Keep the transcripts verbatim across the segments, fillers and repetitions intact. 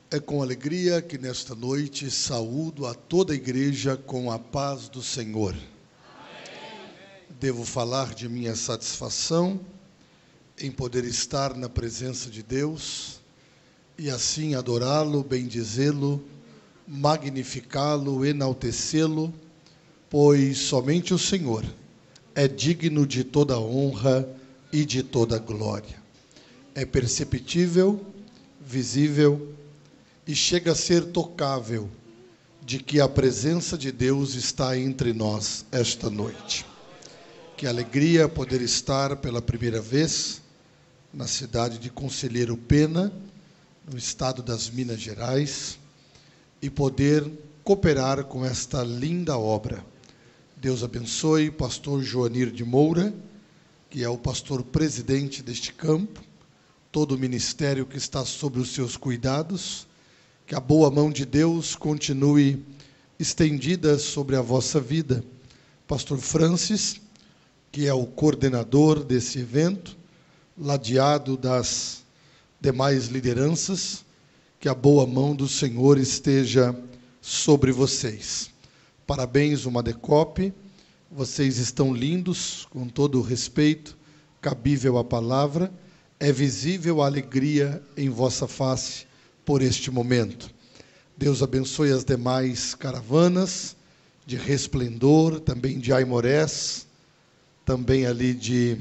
É com alegria que nesta noite saúdo a toda a igreja com a paz do Senhor. Amém. Devo falar de minha satisfação em poder estar na presença de Deus e assim adorá-lo, bendizê-lo, magnificá-lo, enaltecê-lo, pois somente o Senhor é digno de toda honra e de toda glória. É perceptível, visível e chega a ser tocável de que a presença de Deus está entre nós esta noite. Que alegria poder estar pela primeira vez na cidade de Conselheiro Pena, no estado das Minas Gerais, e poder cooperar com esta linda obra. Deus abençoe pastor Joanir de Moura, que é o pastor presidente deste campo, todo o ministério que está sob os seus cuidados. Que a boa mão de Deus continue estendida sobre a vossa vida. Pastor Francis, que é o coordenador desse evento, ladeado das demais lideranças, que a boa mão do Senhor esteja sobre vocês. Parabéns, Umadecope, vocês estão lindos, com todo o respeito, cabível à palavra, é visível a alegria em vossa face, por este momento. Deus abençoe as demais caravanas de Resplendor, também de Aimorés, também ali de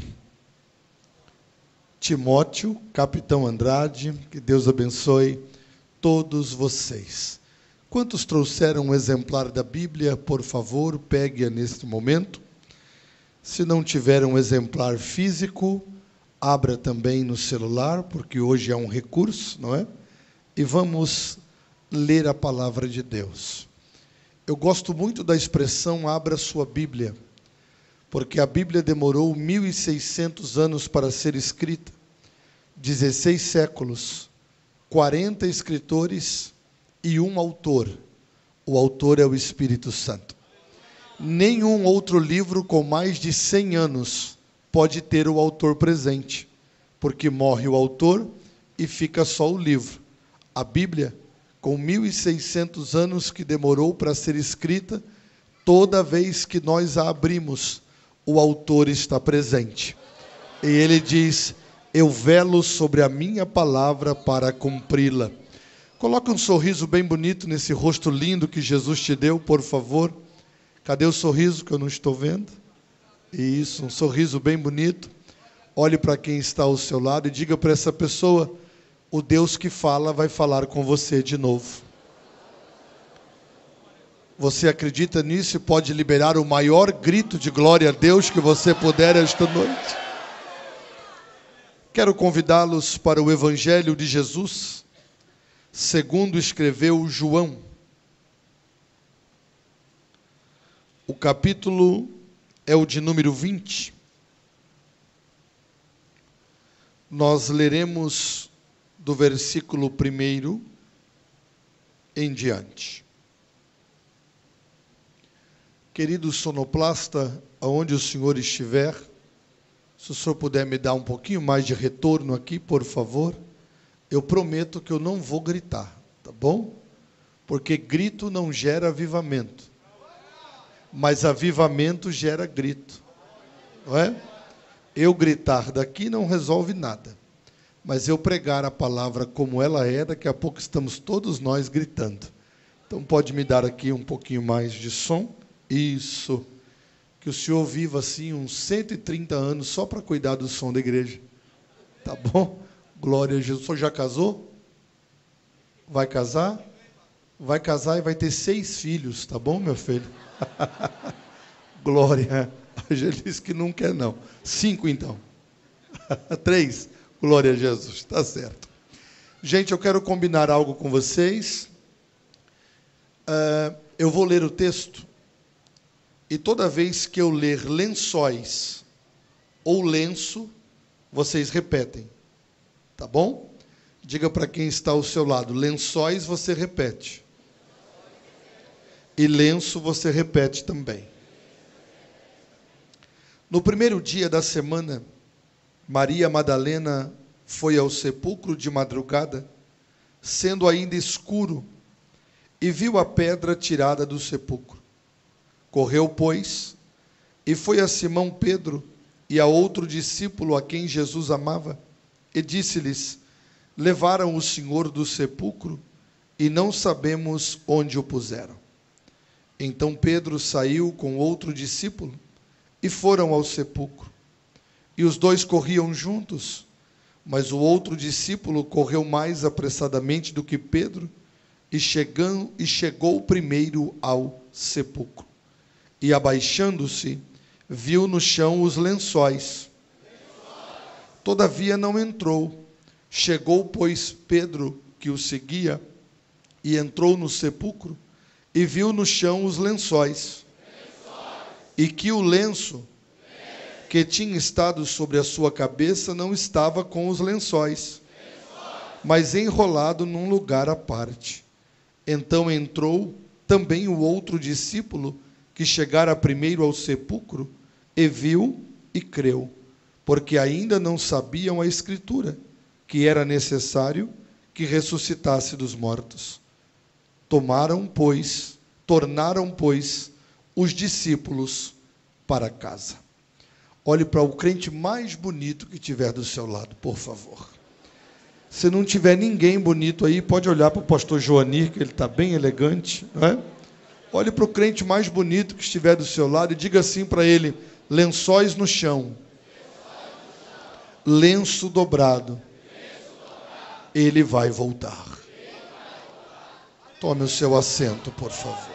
Timóteo, Capitão Andrade, que Deus abençoe todos vocês. Quantos trouxeram um exemplar da Bíblia, por favor, pegue-a neste momento. Se não tiver um exemplar físico, abra também no celular, porque hoje é um recurso, não é? E vamos ler a palavra de Deus. Eu gosto muito da expressão abra sua Bíblia, porque a Bíblia demorou mil e seiscentos anos para ser escrita, dezesseis séculos, quarenta escritores e um autor. O autor é o Espírito Santo. Nenhum outro livro com mais de cem anos pode ter o autor presente, porque morre o autor e fica só o livro. A Bíblia, com mil e seiscentos anos que demorou para ser escrita, toda vez que nós a abrimos, o autor está presente. E ele diz, eu velo sobre a minha palavra para cumpri-la. Coloca um sorriso bem bonito nesse rosto lindo que Jesus te deu, por favor. Cadê o sorriso que eu não estou vendo? Isso, um sorriso bem bonito. Olhe para quem está ao seu lado e diga para essa pessoa, o Deus que fala vai falar com você de novo. Você acredita nisso e pode liberar o maior grito de glória a Deus que você puder esta noite? Quero convidá-los para o Evangelho de Jesus, segundo escreveu João. O capítulo é o de número vinte. Nós leremos do versículo primeiro em diante. Querido sonoplasta, aonde o senhor estiver, se o senhor puder me dar um pouquinho mais de retorno aqui, por favor, eu prometo que eu não vou gritar, tá bom? Porque grito não gera avivamento, mas avivamento gera grito, não é? Eu gritar daqui não resolve nada. Mas eu pregar a palavra como ela é, daqui a pouco estamos todos nós gritando. Então pode me dar aqui um pouquinho mais de som? Isso. Que o senhor viva assim uns cento e trinta anos só para cuidar do som da igreja. Tá bom? Glória a Jesus. O senhor já casou? Vai casar? Vai casar e vai ter seis filhos, tá bom, meu filho? Glória. Ele disse que não quer não. Cinco então. Três. Glória a Jesus, está certo. Gente, eu quero combinar algo com vocês. Uh, eu vou ler o texto, e toda vez que eu ler lençóis ou lenço, vocês repetem, tá bom? Diga para quem está ao seu lado, lençóis você repete, e lenço você repete também. No primeiro dia da semana, Maria Madalena foi ao sepulcro de madrugada, sendo ainda escuro, e viu a pedra tirada do sepulcro. Correu, pois, e foi a Simão Pedro e a outro discípulo a quem Jesus amava, e disse-lhes: levaram o Senhor do sepulcro, e não sabemos onde o puseram. Então Pedro saiu com outro discípulo, e foram ao sepulcro. E os dois corriam juntos, mas o outro discípulo correu mais apressadamente do que Pedro, e, chegando, e chegou primeiro ao sepulcro. E abaixando-se, viu no chão os lençóis. Todavia não entrou. Chegou, pois, Pedro, que o seguia, e entrou no sepulcro, e viu no chão os lençóis, e que o lenço que tinha estado sobre a sua cabeça não estava com os lençóis, mas enrolado num lugar à parte. Então entrou também o outro discípulo, que chegara primeiro ao sepulcro, e viu e creu, porque ainda não sabiam a Escritura, que era necessário que ressuscitasse dos mortos. Tomaram, pois, tornaram, pois, os discípulos para casa. Olhe para o crente mais bonito que tiver do seu lado, por favor. Se não tiver ninguém bonito aí, pode olhar para o pastor Joanir, que ele está bem elegante, não é? Olhe para o crente mais bonito que estiver do seu lado e diga assim para ele: lençóis no chão, lenço dobrado, ele vai voltar. Tome o seu assento, por favor.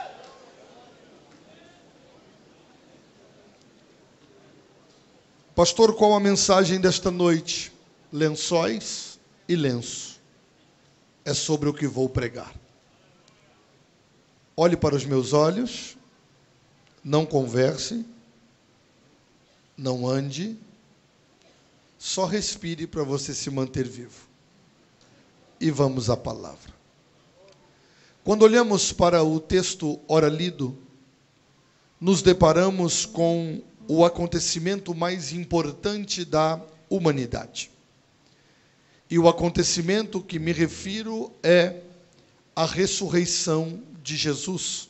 Pastor, qual a mensagem desta noite? Lençóis e lenço. É sobre o que vou pregar. Olhe para os meus olhos, não converse, não ande, só respire para você se manter vivo. E vamos à palavra. Quando olhamos para o texto ora lido, nos deparamos com o acontecimento mais importante da humanidade. E o acontecimento que me refiro é a ressurreição de Jesus.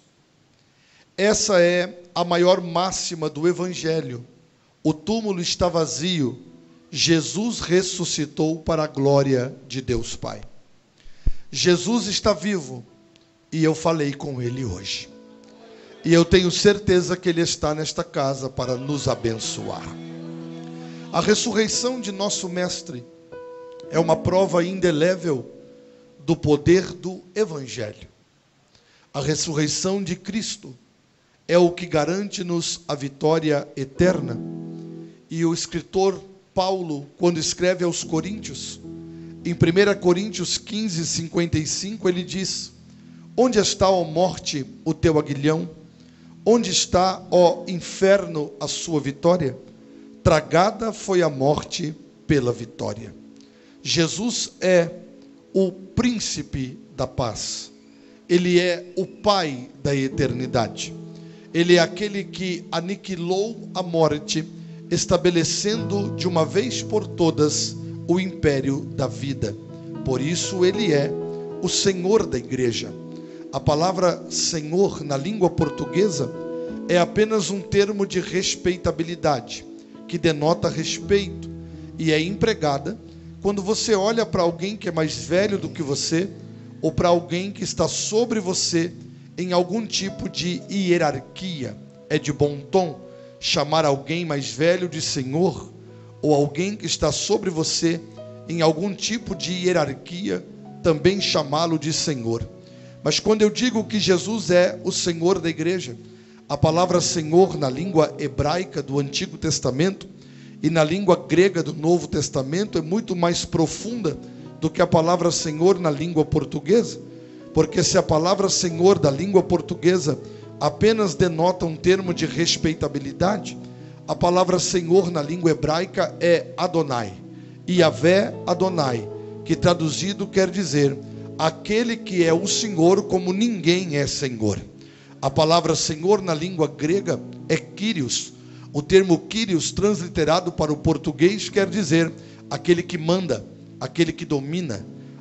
Essa é a maior máxima do Evangelho. O túmulo está vazio, Jesus ressuscitou para a glória de Deus Pai. Jesus está vivo e eu falei com Ele hoje. E eu tenho certeza que Ele está nesta casa para nos abençoar. A ressurreição de nosso Mestre é uma prova indelével do poder do Evangelho. A ressurreição de Cristo é o que garante-nos a vitória eterna. E o escritor Paulo, quando escreve aos Coríntios, em primeira Coríntios quinze, cinquenta e cinco, ele diz: onde está, ó morte, o teu aguilhão? Onde está, ó inferno, a sua vitória? Tragada foi a morte pela vitória. Jesus é o príncipe da paz. Ele é o Pai da eternidade. Ele é aquele que aniquilou a morte, estabelecendo de uma vez por todas o império da vida. Por isso ele é o Senhor da igreja. A palavra Senhor na língua portuguesa é apenas um termo de respeitabilidade, que denota respeito, e é empregada quando você olha para alguém que é mais velho do que você, ou para alguém que está sobre você em algum tipo de hierarquia. É de bom tom chamar alguém mais velho de Senhor, ou alguém que está sobre você em algum tipo de hierarquia, também chamá-lo de Senhor. Mas quando eu digo que Jesus é o Senhor da igreja, a palavra Senhor na língua hebraica do Antigo Testamento e na língua grega do Novo Testamento é muito mais profunda do que a palavra Senhor na língua portuguesa, porque se a palavra Senhor da língua portuguesa apenas denota um termo de respeitabilidade, a palavra Senhor na língua hebraica é Adonai, Yahvé Adonai, que traduzido quer dizer aquele que é o Senhor como ninguém é Senhor. A palavra Senhor na língua grega é Kyrios. O termo Kyrios, transliterado para o português, quer dizer aquele que manda, aquele que domina,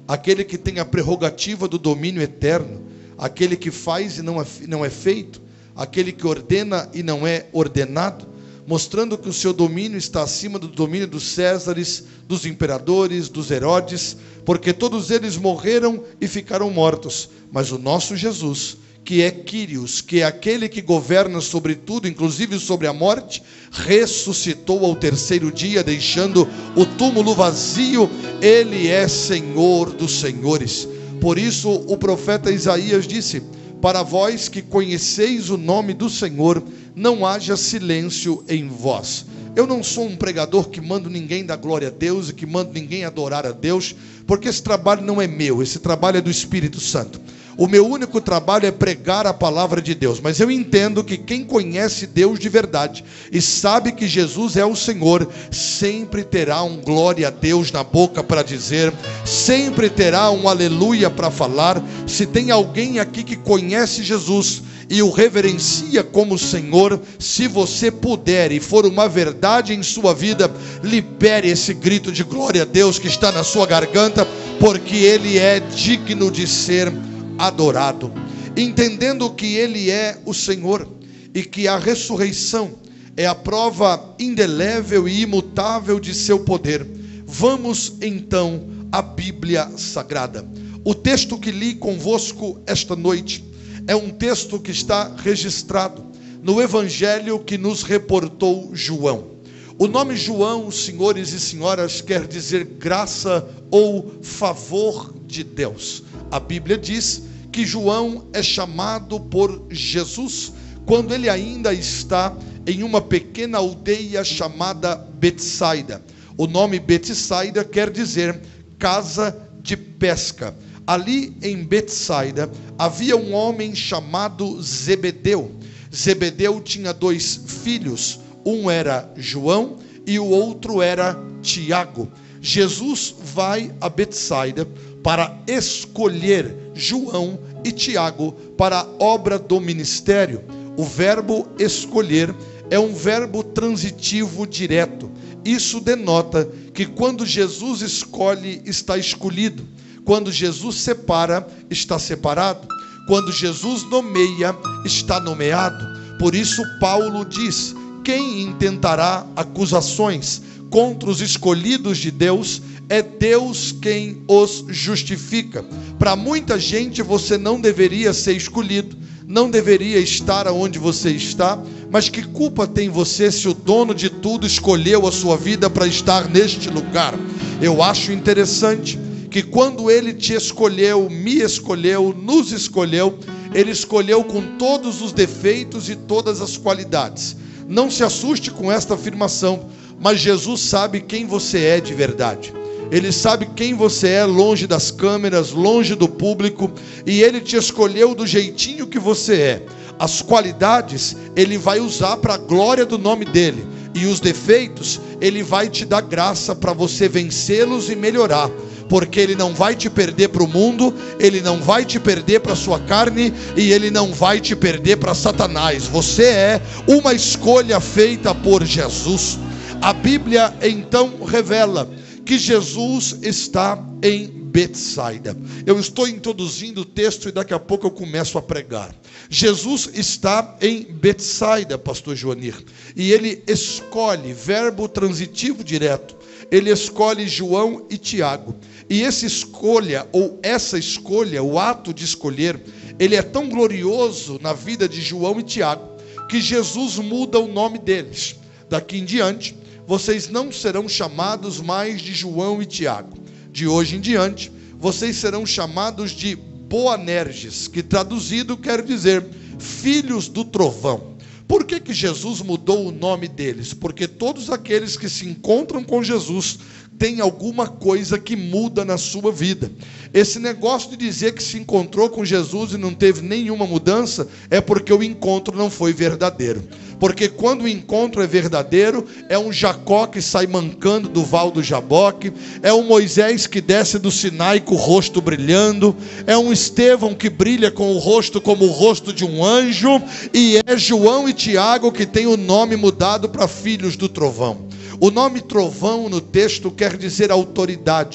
aquele que tem a prerrogativa do domínio eterno, aquele que faz e não é, não é feito, aquele que ordena e não é ordenado, mostrando que o seu domínio está acima do domínio dos Césares, dos imperadores, dos Herodes, porque todos eles morreram e ficaram mortos, mas o nosso Jesus, que é Quírios, que é aquele que governa sobre tudo, inclusive sobre a morte, ressuscitou ao terceiro dia, deixando o túmulo vazio. Ele é Senhor dos senhores. Por isso o profeta Isaías disse: para vós que conheceis o nome do Senhor, não haja silêncio em vós. Eu não sou um pregador que mando ninguém dar glória a Deus e que mando ninguém adorar a Deus, porque esse trabalho não é meu, esse trabalho é do Espírito Santo. O meu único trabalho é pregar a palavra de Deus, mas eu entendo que quem conhece Deus de verdade e sabe que Jesus é o Senhor, sempre terá um glória a Deus na boca para dizer, sempre terá um aleluia para falar. Se tem alguém aqui que conhece Jesus e o reverencia como Senhor, se você puder e for uma verdade em sua vida, libere esse grito de glória a Deus que está na sua garganta, porque Ele é digno de ser adorado, entendendo que Ele é o Senhor e que a ressurreição é a prova indelével e imutável de seu poder. Vamos então à Bíblia Sagrada. O texto que li convosco esta noite é um texto que está registrado no Evangelho que nos reportou João. O nome João, senhores e senhoras, quer dizer graça ou favor de Deus. A Bíblia diz que João é chamado por Jesus quando ele ainda está em uma pequena aldeia chamada Betsaida. O nome Betsaida quer dizer casa de pesca. Ali em Betsaida havia um homem chamado Zebedeu. Zebedeu tinha dois filhos, um era João e o outro era Tiago. Jesus vai a Betsaida para escolher João e Tiago para a obra do ministério. O verbo escolher é um verbo transitivo direto. Isso denota que quando Jesus escolhe, está escolhido. Quando Jesus separa, está separado. Quando Jesus nomeia, está nomeado. Por isso Paulo diz: quem intentará acusações contra os escolhidos de Deus? É Deus quem os justifica. Para muita gente você não deveria ser escolhido, não deveria estar onde você está, mas que culpa tem você se o dono de tudo escolheu a sua vida para estar neste lugar? Eu acho interessante que quando Ele te escolheu, me escolheu, nos escolheu, Ele escolheu com todos os defeitos e todas as qualidades. Não se assuste com esta afirmação, mas Jesus sabe quem você é de verdade. Ele sabe quem você é longe das câmeras, longe do público, e Ele te escolheu do jeitinho que você é. As qualidades Ele vai usar para a glória do nome dEle, e os defeitos Ele vai te dar graça para você vencê-los e melhorar, porque Ele não vai te perder para o mundo, Ele não vai te perder para a sua carne, e Ele não vai te perder para Satanás. Você é uma escolha feita por Jesus. A Bíblia então revela que Jesus está em Betsaida. Eu estou introduzindo o texto e daqui a pouco eu começo a pregar. Jesus está em Betsaida, pastor Joanir, e ele escolhe, verbo transitivo direto, ele escolhe João e Tiago. E essa escolha, ou essa escolha, o ato de escolher, ele é tão glorioso na vida de João e Tiago, que Jesus muda o nome deles. Daqui em diante, vocês não serão chamados mais de João e Tiago. De hoje em diante, vocês serão chamados de Boanerges, que traduzido quer dizer filhos do trovão. Por que que Jesus mudou o nome deles? Porque todos aqueles que se encontram com Jesus têm alguma coisa que muda na sua vida. Esse negócio de dizer que se encontrou com Jesus e não teve nenhuma mudança, é porque o encontro não foi verdadeiro. Porque quando o encontro é verdadeiro, é um Jacó que sai mancando do val do Jaboque, é um Moisés que desce do Sinai com o rosto brilhando, é um Estevão que brilha com o rosto como o rosto de um anjo, e é João e Tiago que tem o nome mudado para filhos do trovão. O nome trovão no texto quer dizer autoridade.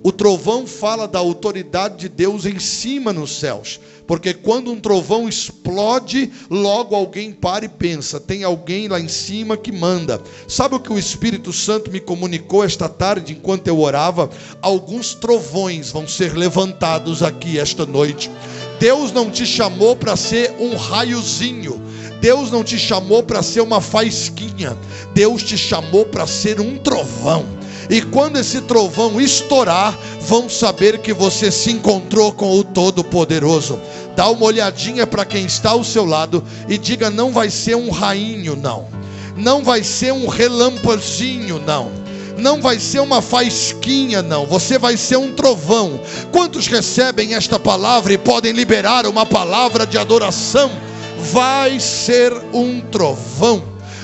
O trovão fala da autoridade de Deus em cima nos céus, porque quando um trovão explode, logo alguém para e pensa, tem alguém lá em cima que manda. Sabe o que o Espírito Santo me comunicou esta tarde enquanto eu orava? Alguns trovões vão ser levantados aqui esta noite. Deus não te chamou para ser um raiozinho, Deus não te chamou para ser uma faísquinha, Deus te chamou para ser um trovão. E quando esse trovão estourar, vão saber que você se encontrou com o Todo-Poderoso. Dá uma olhadinha para quem está ao seu lado e diga: não vai ser um rainho, não. Não vai ser um relâmpagozinho, não. Não vai ser uma faísquinha, não. Você vai ser um trovão. Quantos recebem esta palavra e podem liberar uma palavra de adoração? Vai ser um trovão.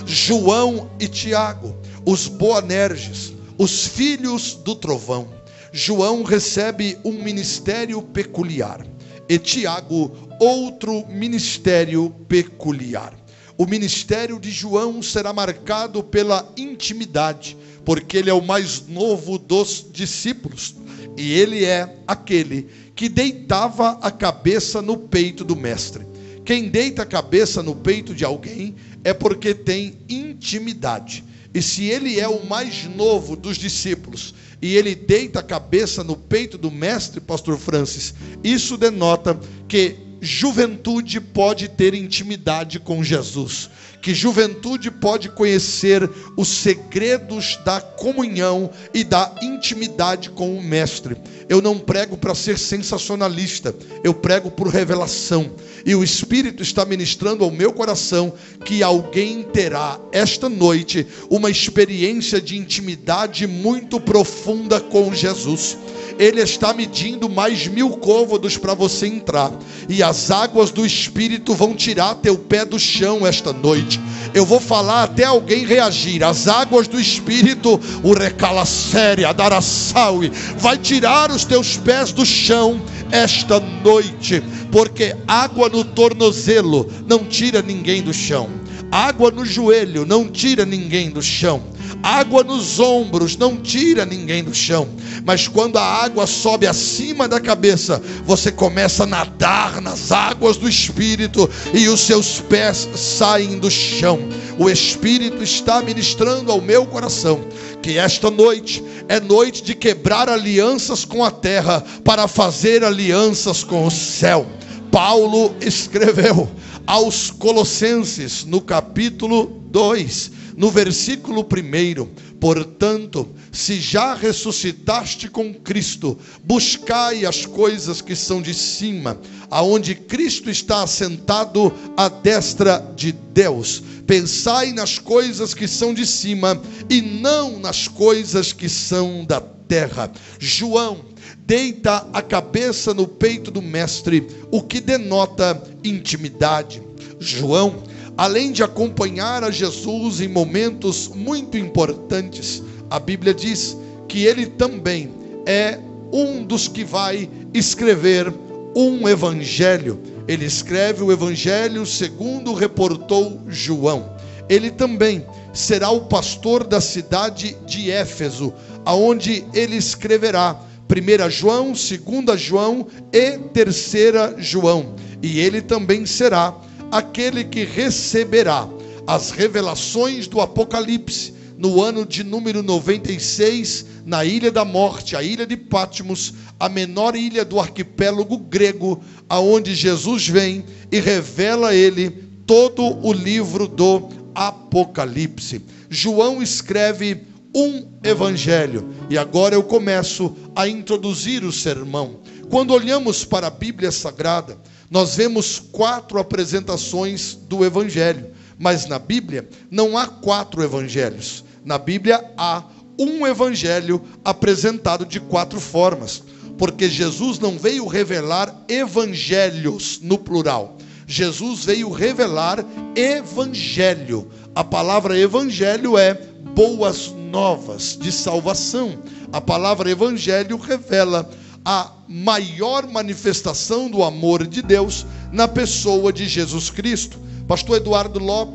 João e Tiago, os Boanerges, os filhos do trovão. João recebe um ministério peculiar e Tiago outro ministério peculiar. O ministério de João será marcado pela intimidade, porque ele é o mais novo dos discípulos e ele é aquele que deitava a cabeça no peito do mestre. Quem deita a cabeça no peito de alguém é porque tem intimidade. E se ele é o mais novo dos discípulos e ele deita a cabeça no peito do mestre, pastor Francis, isso denota que juventude pode ter intimidade com Jesus, que juventude pode conhecer os segredos da comunhão e da intimidade com o mestre. Eu não prego para ser sensacionalista, eu prego por revelação, e o Espírito está ministrando ao meu coração que alguém terá esta noite uma experiência de intimidade muito profunda com Jesus. Ele está medindo mais mil côvados para você entrar, e as águas do Espírito vão tirar teu pé do chão esta noite. Eu vou falar até alguém reagir. As águas do Espírito, o recala séria, daraçaui, vai tirar os teus pés do chão esta noite, porque água no tornozelo não tira ninguém do chão, água no joelho não tira ninguém do chão, água nos ombros não tira ninguém do chão, mas quando a água sobe acima da cabeça, você começa a nadar nas águas do Espírito e os seus pés saem do chão. O Espírito está ministrando ao meu coração que esta noite é noite de quebrar alianças com a terra para fazer alianças com o céu. Paulo escreveu aos Colossenses no capítulo dois, no versículo primeiro: portanto, se já ressuscitaste com Cristo, buscai as coisas que são de cima, aonde Cristo está assentado à destra de Deus. Pensai nas coisas que são de cima e não nas coisas que são da terra. João deita a cabeça no peito do mestre, o que denota intimidade. João, além de acompanhar a Jesus em momentos muito importantes, a Bíblia diz que ele também é um dos que vai escrever um evangelho. Ele escreve o evangelho segundo reportou João. Ele também será o pastor da cidade de Éfeso, aonde ele escreverá primeira João, segunda João e terceira João. E ele também será aquele que receberá as revelações do Apocalipse no ano de número noventa e seis, na Ilha da Morte, a ilha de Patmos, a menor ilha do arquipélago grego, aonde Jesus vem e revela a ele todo o livro do Apocalipse. João escreve um evangelho, e agora eu começo a introduzir o sermão. Quando olhamos para a Bíblia Sagrada, nós vemos quatro apresentações do evangelho, mas na Bíblia não há quatro evangelhos. Na Bíblia há um evangelho apresentado de quatro formas, porque Jesus não veio revelar evangelhos no plural. Jesus veio revelar evangelho. A palavra evangelho é boas novas de salvação. A palavra evangelho revela a maior manifestação do amor de Deus na pessoa de Jesus Cristo. Pastor Eduardo Lopes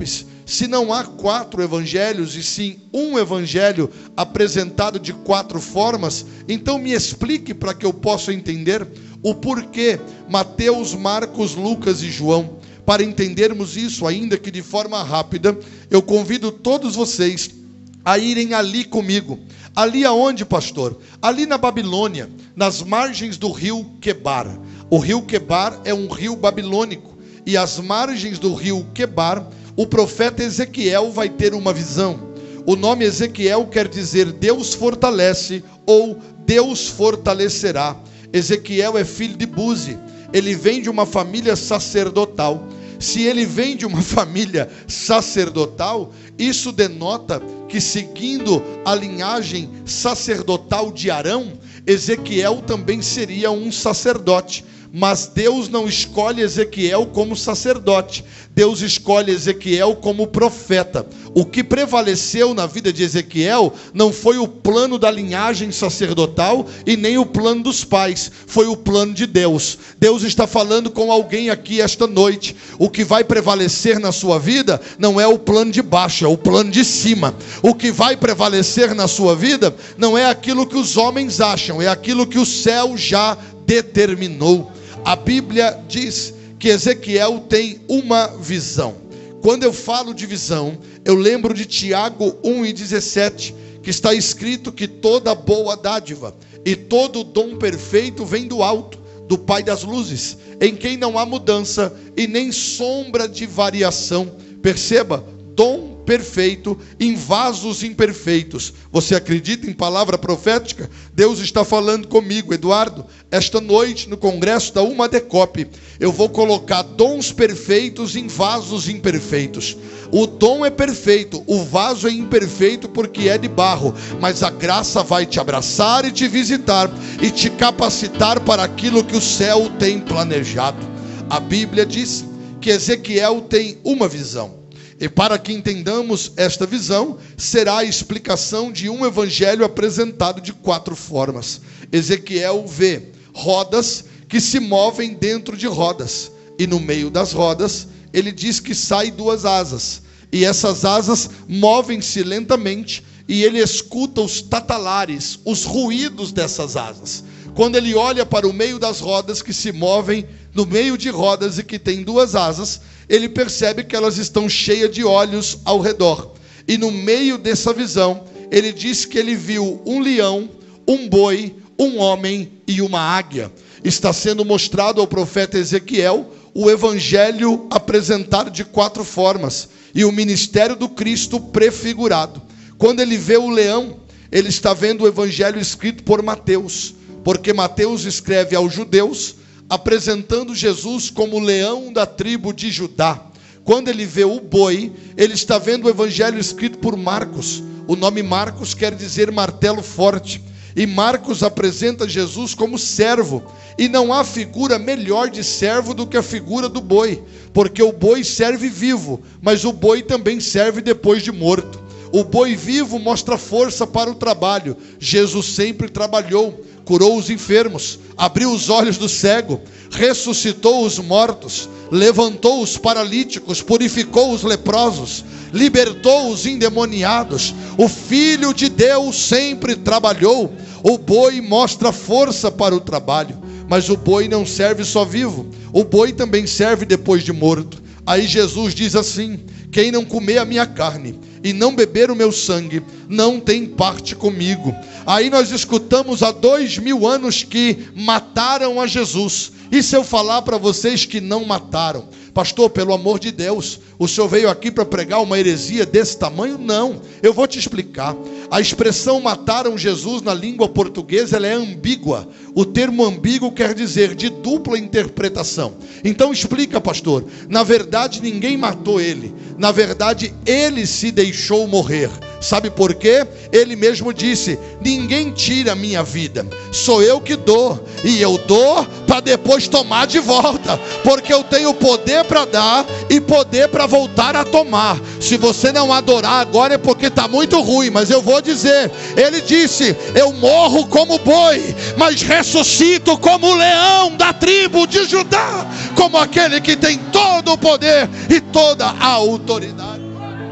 Se não há quatro evangelhos e sim um evangelho apresentado de quatro formas, então me explique para que eu possa entender o porquê Mateus, Marcos, Lucas e João. Para entendermos isso, ainda que de forma rápida, eu convido todos vocês a irem ali comigo. Ali aonde, pastor? Ali na Babilônia, nas margens do rio Quebar. O rio Quebar é um rio babilônico, e às margens do rio Quebar, o profeta Ezequiel vai ter uma visão. O nome Ezequiel quer dizer Deus fortalece ou Deus fortalecerá. Ezequiel é filho de Buzi, ele vem de uma família sacerdotal. Se ele vem de uma família sacerdotal, isso denota que, seguindo a linhagem sacerdotal de Arão, Ezequiel também seria um sacerdote. Mas Deus não escolhe Ezequiel como sacerdote, Deus escolhe Ezequiel como profeta. O que prevaleceu na vida de Ezequiel não foi o plano da linhagem sacerdotal e nem o plano dos pais, foi o plano de Deus. Deus está falando com alguém aqui esta noite. O que vai prevalecer na sua vida não é o plano de baixo, é o plano de cima. O que vai prevalecer na sua vida não é aquilo que os homens acham, é aquilo que o céu já determinou. A Bíblia diz que Ezequiel tem uma visão. Quando eu falo de visão, eu lembro de Tiago um e dezessete, que está escrito que toda boa dádiva e todo dom perfeito vem do alto, do Pai das luzes, em quem não há mudança e nem sombra de variação. Perceba, dom perfeito em vasos imperfeitos. Você acredita em palavra profética? Deus está falando comigo, Eduardo. Esta noite, no congresso da Umadecop, eu vou colocar dons perfeitos em vasos imperfeitos. O dom é perfeito, o vaso é imperfeito porque é de barro, mas a graça vai te abraçar e te visitar e te capacitar para aquilo que o céu tem planejado. A Bíblia diz que Ezequiel tem uma visão. E para que entendamos esta visão, será a explicação de um evangelho apresentado de quatro formas. Ezequiel vê rodas que se movem dentro de rodas, e no meio das rodas, ele diz que saem duas asas, e essas asas movem-se lentamente, e ele escuta os tatalares, os ruídos dessas asas. Quando ele olha para o meio das rodas que se movem, no meio de rodas e que tem duas asas, ele percebe que elas estão cheias de olhos ao redor. E no meio dessa visão, ele diz que ele viu um leão, um boi, um homem e uma águia. Está sendo mostrado ao profeta Ezequiel o evangelho apresentado de quatro formas e o ministério do Cristo prefigurado. Quando ele vê o leão, ele está vendo o evangelho escrito por Mateus, porque Mateus escreve aos judeus, apresentando Jesus como leão da tribo de Judá. Quando ele vê o boi, ele está vendo o evangelho escrito por Marcos. O nome Marcos quer dizer martelo forte. E Marcos apresenta Jesus como servo. E não há figura melhor de servo do que a figura do boi, porque o boi serve vivo, mas o boi também serve depois de morto. O boi vivo mostra força para o trabalho. Jesus sempre trabalhou, curou os enfermos, abriu os olhos do cego, ressuscitou os mortos, levantou os paralíticos, purificou os leprosos, libertou os endemoniados. O Filho de Deus sempre trabalhou. O boi mostra força para o trabalho, mas o boi não serve só vivo, o boi também serve depois de morto. Aí Jesus diz assim: quem não comer a minha carne e não beber o meu sangue, não tem parte comigo. Aí nós escutamos há dois mil anos que mataram a Jesus. E se eu falar para vocês que não mataram? Pastor, pelo amor de Deus, o senhor veio aqui para pregar uma heresia desse tamanho? Não, eu vou te explicar. A expressão mataram Jesus na língua portuguesa, ela é ambígua. O termo ambíguo quer dizer de dupla interpretação. Então explica, pastor. Na verdade ninguém matou ele, na verdade ele se deixou morrer. Sabe por quê? Ele mesmo disse: ninguém tira a minha vida, sou eu que dou, e eu dou para depois tomar de volta, porque eu tenho poder para dar e poder para voltar a tomar. Se você não adorar agora é porque está muito ruim, mas eu vou dizer, ele disse: eu morro como boi, mas ressuscito como leão da tribo de Judá, como aquele que tem todo o poder e toda a autoridade.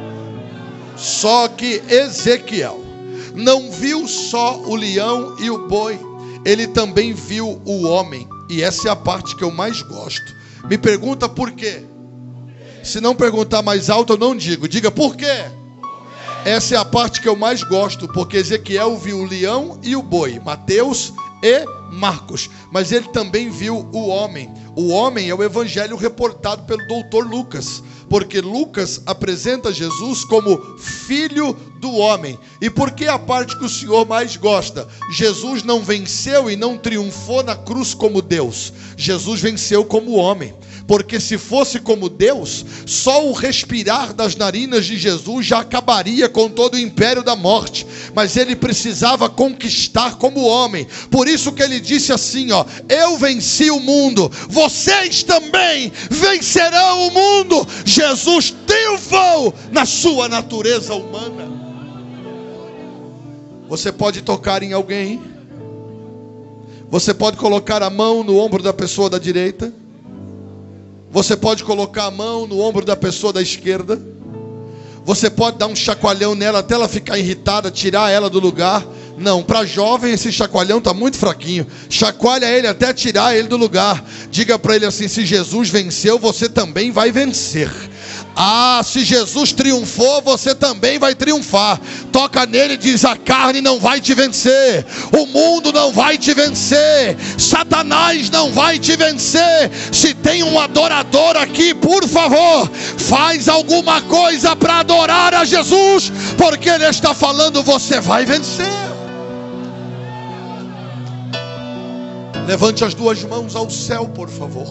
Só que Ezequiel não viu só o leão e o boi, ele também viu o homem. E essa é a parte que eu mais gosto. Me pergunta por quê? Se não perguntar mais alto, eu não digo. Diga por quê? Essa é a parte que eu mais gosto, porque Ezequiel viu o leão e o boi, Mateus e Marcos, mas ele também viu o homem. O homem é o evangelho reportado pelo doutor Lucas, porque Lucas apresenta Jesus como filho do homem. E por que a parte que o Senhor mais gosta? Jesus não venceu e não triunfou na cruz como Deus. Jesus venceu como homem. Porque se fosse como Deus, só o respirar das narinas de Jesus já acabaria com todo o império da morte. Mas ele precisava conquistar como homem. Por isso que ele disse assim, ó: eu venci o mundo, vocês também vencerão o mundo. Jesus triunfou na sua natureza humana. Você pode tocar em alguém, você pode colocar a mão no ombro da pessoa da direita, você pode colocar a mão no ombro da pessoa da esquerda, você pode dar um chacoalhão nela até ela ficar irritada, tirar ela do lugar. Não, para jovem esse chacoalhão está muito fraquinho. Chacoalha ele até tirar ele do lugar. Diga para ele assim: se Jesus venceu, você também vai vencer. Ah, se Jesus triunfou, você também vai triunfar. Toca nele e diz: a carne não vai te vencer, o mundo não vai te vencer, Satanás não vai te vencer. Se tem um adorador aqui, por favor, faz alguma coisa para adorar a Jesus, porque ele está falando: você vai vencer. Levante as duas mãos ao céu, por favor.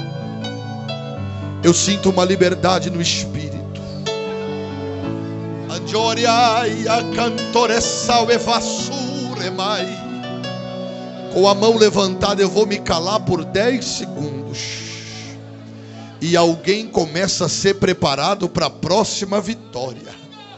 Eu sinto uma liberdade no espírito. Com a mão levantada eu vou me calar por dez segundos. E alguém começa a ser preparado para a próxima vitória.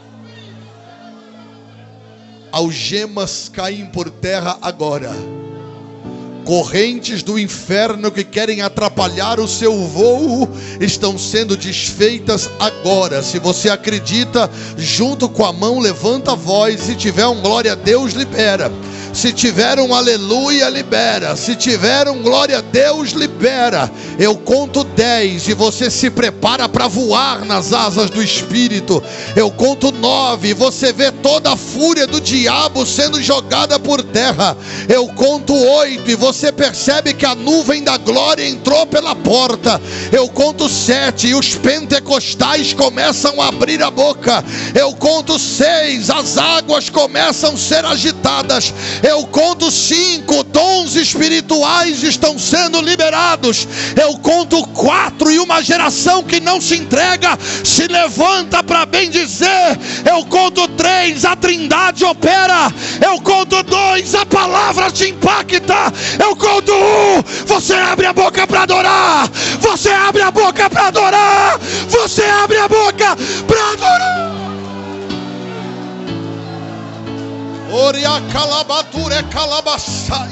Algemas caem por terra agora. Correntes do inferno que querem atrapalhar o seu voo estão sendo desfeitas agora. Se você acredita, junto com a mão, levanta a voz. Se tiver um glória a Deus, libera. Se tiver um aleluia, libera. Se tiver um glória a Deus, libera. Eu conto dez e você se prepara para voar nas asas do Espírito. Eu conto nove e você vê toda a fúria do diabo sendo jogada por terra. Eu conto oito e você percebe que a nuvem da glória entrou pela porta. Eu conto sete e os pentecostais começam a abrir a boca. Eu conto seis, as águas começam a ser agitadas. Eu conto cinco, dons espirituais estão sendo liberados. Eu conto quatro e uma geração que não se entrega se levanta para bem dizer. Eu conto três, a trindade opera. Eu conto dois, a palavra te impacta. Eu conto um, você abre a boca para adorar. Você abre a boca para adorar. Você abre a boca para adorar. Oria calabature calabaçai.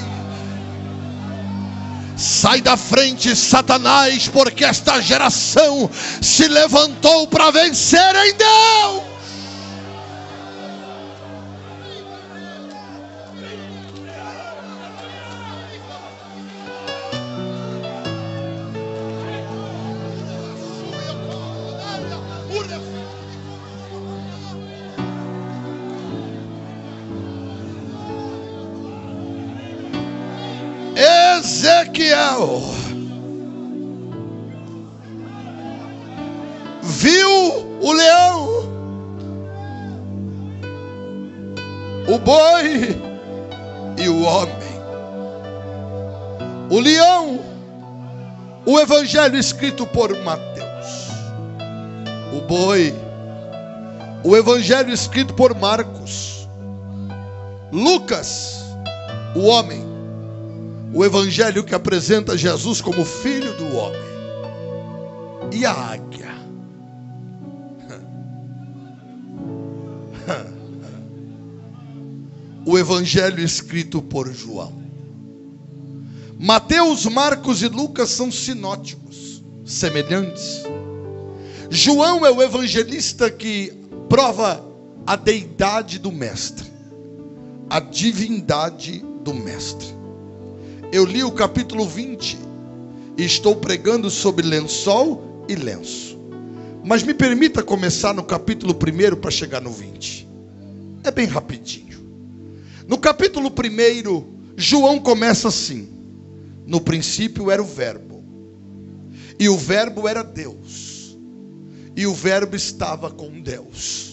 Sai da frente, Satanás, porque esta geração se levantou para vencer em Deus. Ezequiel viu o leão, o boi e o homem. O leão, o evangelho escrito por Mateus. O boi, o evangelho escrito por Marcos. Lucas, o homem, o evangelho que apresenta Jesus como filho do homem. E a águia? O evangelho escrito por João. Mateus, Marcos e Lucas são sinóticos, semelhantes. João é o evangelista que prova a deidade do mestre, a divindade do mestre. Eu li o capítulo vinte e estou pregando sobre lençol e lenço. Mas me permita começar no capítulo primeiro para chegar no vinte. É bem rapidinho. No capítulo primeiro, João começa assim: no princípio era o verbo, e o verbo era Deus, e o verbo estava com Deus,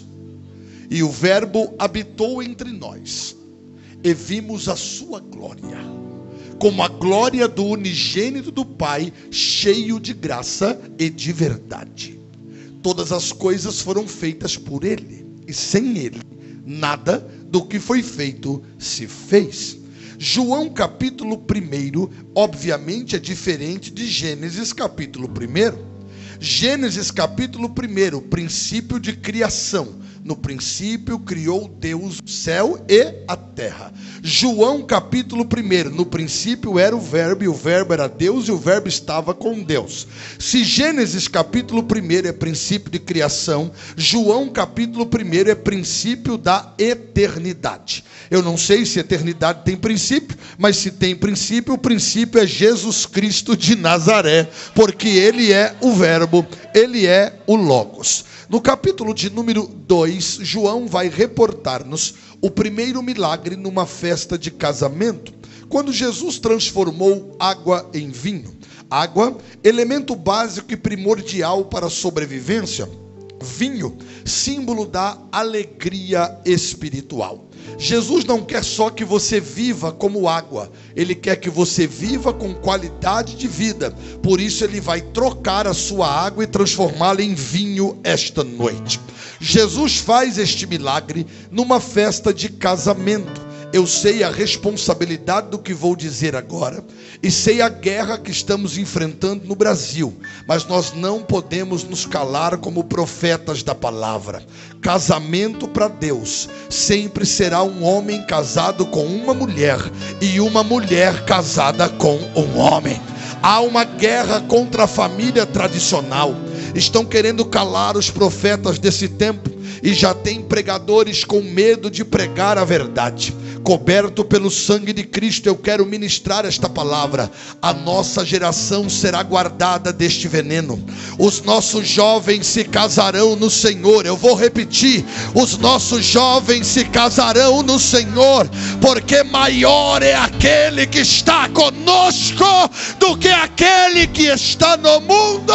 e o verbo habitou entre nós, e vimos a sua glória, como a glória do unigênito do Pai, cheio de graça e de verdade. Todas as coisas foram feitas por Ele, e sem Ele, nada do que foi feito se fez. João capítulo primeiro, obviamente é diferente de Gênesis capítulo primeiro. Gênesis capítulo primeiro, princípio de criação. No princípio criou Deus o céu e a terra. João capítulo primeiro, no princípio era o verbo, e o verbo era Deus, e o verbo estava com Deus. Se Gênesis capítulo primeiro é princípio de criação, João capítulo primeiro é princípio da eternidade. Eu não sei se eternidade tem princípio, mas se tem princípio, o princípio é Jesus Cristo de Nazaré, porque Ele é o verbo, Ele é o Logos. No capítulo de número dois, João vai reportar-nos o primeiro milagre numa festa de casamento, quando Jesus transformou água em vinho. Água, elemento básico e primordial para a sobrevivência. Vinho, símbolo da alegria espiritual. Jesus não quer só que você viva como água, Ele quer que você viva com qualidade de vida. Por isso Ele vai trocar a sua água e transformá-la em vinho esta noite. Jesus faz este milagre numa festa de casamento. Eu sei a responsabilidade do que vou dizer agora, e sei a guerra que estamos enfrentando no Brasil, mas nós não podemos nos calar como profetas da palavra. Casamento para Deus sempre será um homem casado com uma mulher, e uma mulher casada com um homem. Há uma guerra contra a família tradicional. Estão querendo calar os profetas desse tempo, e já tem pregadores com medo de pregar a verdade. Coberto pelo sangue de Cristo, eu quero ministrar esta palavra. A nossa geração será guardada deste veneno. Os nossos jovens se casarão no Senhor. Eu vou repetir: os nossos jovens se casarão no Senhor, porque maior é aquele que está conosco do que aquele que está no mundo.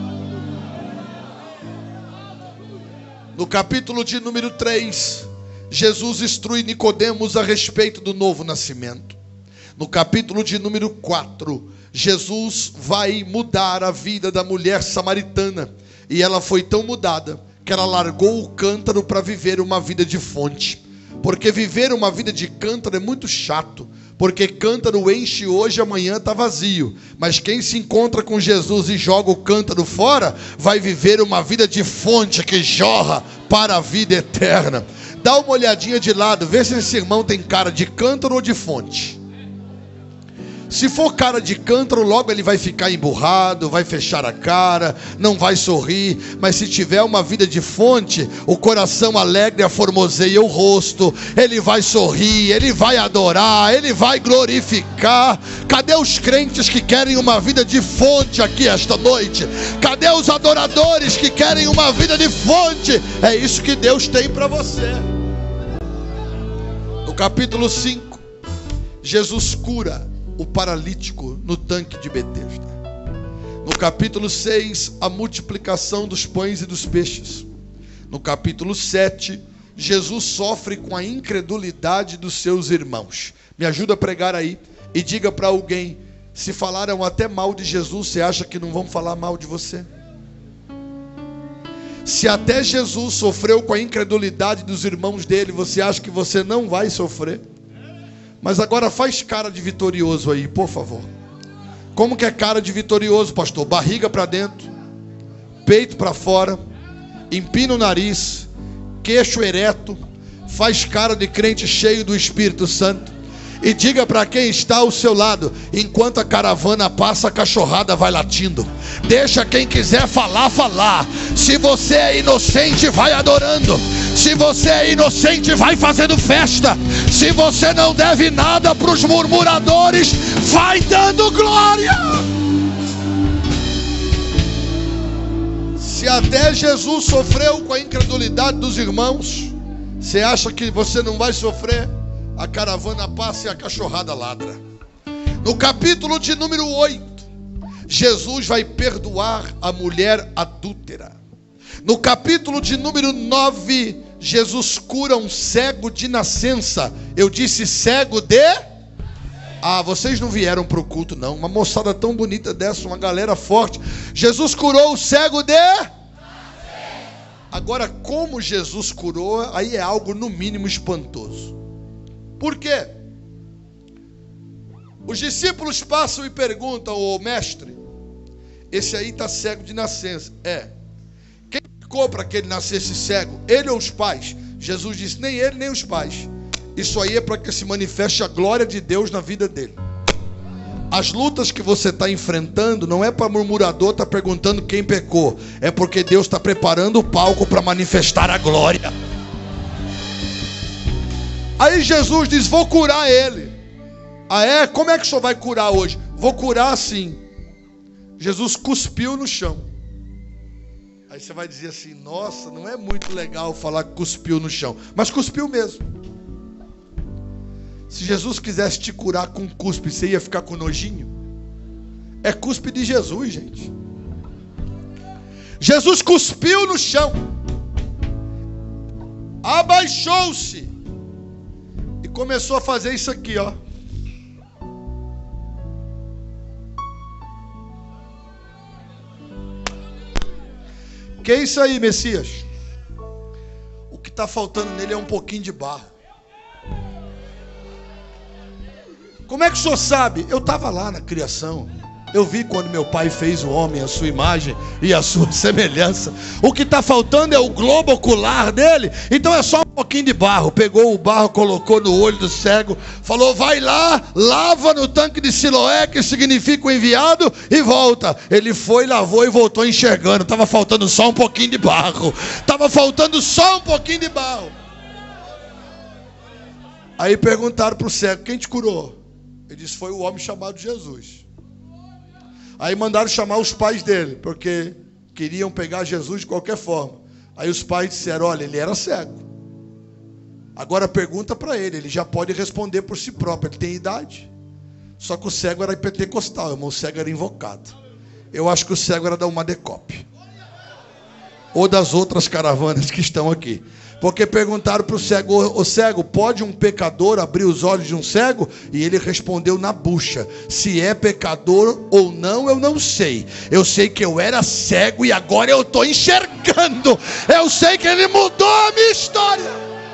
No capítulo de número três, Jesus instrui Nicodemos a respeito do novo nascimento. No capítulo de número quatro, Jesus vai mudar a vida da mulher samaritana. E ela foi tão mudada que ela largou o cântaro para viver uma vida de fonte. Porque viver uma vida de cântaro é muito chato. Porque cântaro enche hoje, amanhã está vazio. Mas quem se encontra com Jesus e joga o cântaro fora, vai viver uma vida de fonte que jorra para a vida eterna. Dá uma olhadinha de lado, vê se esse irmão tem cara de cântaro ou de fonte. Se for cara de cântaro, logo ele vai ficar emburrado, vai fechar a cara, não vai sorrir. Mas se tiver uma vida de fonte, o coração alegre aformoseia o rosto, ele vai sorrir, ele vai adorar, ele vai glorificar. Cadê os crentes que querem uma vida de fonte aqui esta noite? Cadê os adoradores que querem uma vida de fonte? É isso que Deus tem para você. No capítulo cinco, Jesus cura o paralítico no tanque de Betesda. No capítulo seis, a multiplicação dos pães e dos peixes. No capítulo sete, Jesus sofre com a incredulidade dos seus irmãos. Me ajuda a pregar aí e diga para alguém: se falaram até mal de Jesus, você acha que não vão falar mal de você? Se até Jesus sofreu com a incredulidade dos irmãos dele, você acha que você não vai sofrer? Mas agora faz cara de vitorioso aí, por favor. Como que é cara de vitorioso, pastor? Barriga para dentro, peito para fora, empina o nariz, queixo ereto, faz cara de crente cheio do Espírito Santo. E diga para quem está ao seu lado: enquanto a caravana passa, a cachorrada vai latindo. Deixa quem quiser falar, falar. Se você é inocente, vai adorando. Se você é inocente, vai fazendo festa. Se você não deve nada para os murmuradores, vai dando glória. Se até Jesus sofreu com a incredulidade dos irmãos, você acha que você não vai sofrer? A caravana passa e a cachorrada ladra. No capítulo de número oito, Jesus vai perdoar a mulher adúltera. No capítulo de número nove, Jesus cura um cego de nascença. Eu disse cego de... Ah, vocês não vieram para o culto não. Uma moçada tão bonita dessa, uma galera forte. Jesus curou o cego de... Agora, como Jesus curou, aí é algo no mínimo espantoso. Por quê? Os discípulos passam e perguntam ao mestre: esse aí está cego de nascença. É. Quem ficou para que ele nascesse cego? Ele ou os pais? Jesus disse: nem ele nem os pais. Isso aí é para que se manifeste a glória de Deus na vida dele. As lutas que você está enfrentando não é para murmurador estar tá perguntando quem pecou. É porque Deus está preparando o palco para manifestar a glória. Aí Jesus diz: vou curar ele. Ah é? Como é que o senhor vai curar hoje? Vou curar assim. Jesus cuspiu no chão. Aí você vai dizer assim: nossa, não é muito legal falar que cuspiu no chão. Mas cuspiu mesmo. Se Jesus quisesse te curar com cuspe, você ia ficar com nojinho? É cuspe de Jesus, gente. Jesus cuspiu no chão, abaixou-se e começou a fazer isso aqui, ó. Que é isso aí, Messias? O que está faltando nele é um pouquinho de barro. Como é que o senhor sabe? Eu estava lá na criação. Eu vi quando meu pai fez o homem, a sua imagem e a sua semelhança. O que está faltando é o globo ocular dele. Então é só um pouquinho de barro. Pegou o barro, colocou no olho do cego, falou: vai lá, lava no tanque de Siloé, que significa o enviado, e volta. Ele foi, lavou e voltou enxergando. Estava faltando só um pouquinho de barro. Estava faltando só um pouquinho de barro. Aí perguntaram para o cego: quem te curou? Ele disse: foi o homem chamado Jesus. Aí mandaram chamar os pais dele, porque queriam pegar Jesus de qualquer forma. Aí os pais disseram: olha, ele era cego. Agora pergunta para ele, ele já pode responder por si próprio, ele tem idade. Só que o cego era pentecostal, irmão, o cego era invocado. Eu acho que o cego era da uma decope. Ou das outras caravanas que estão aqui. Porque perguntaram para o cego: o cego, pode um pecador abrir os olhos de um cego? E ele respondeu na bucha: se é pecador ou não, eu não sei. Eu sei que eu era cego e agora eu estou enxergando. Eu sei que ele mudou a minha história.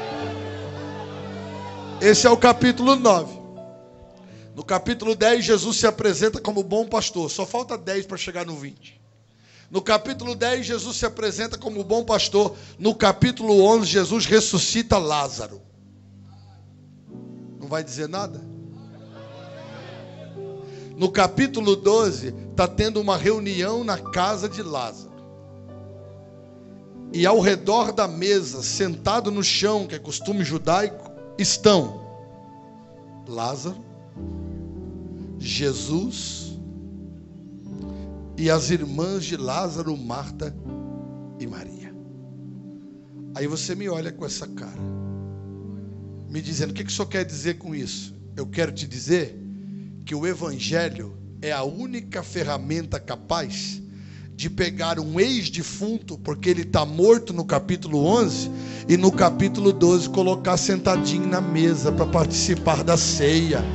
Esse é o capítulo nove. No capítulo dez, Jesus se apresenta como bom pastor. Só falta dez para chegar no vinte. No capítulo dez, Jesus se apresenta como bom pastor. No capítulo onze, Jesus ressuscita Lázaro. Não vai dizer nada? No capítulo doze, está tendo uma reunião na casa de Lázaro. E ao redor da mesa, sentado no chão, que é costume judaico, estão Lázaro, Jesus e as irmãs de Lázaro, Marta e Maria. Aí você me olha com essa cara, me dizendo: o que, que o senhor quer dizer com isso? Eu quero te dizer que o Evangelho é a única ferramenta capaz de pegar um ex-defunto, porque ele está morto no capítulo onze, e no capítulo doze colocar sentadinho na mesa para participar da ceia.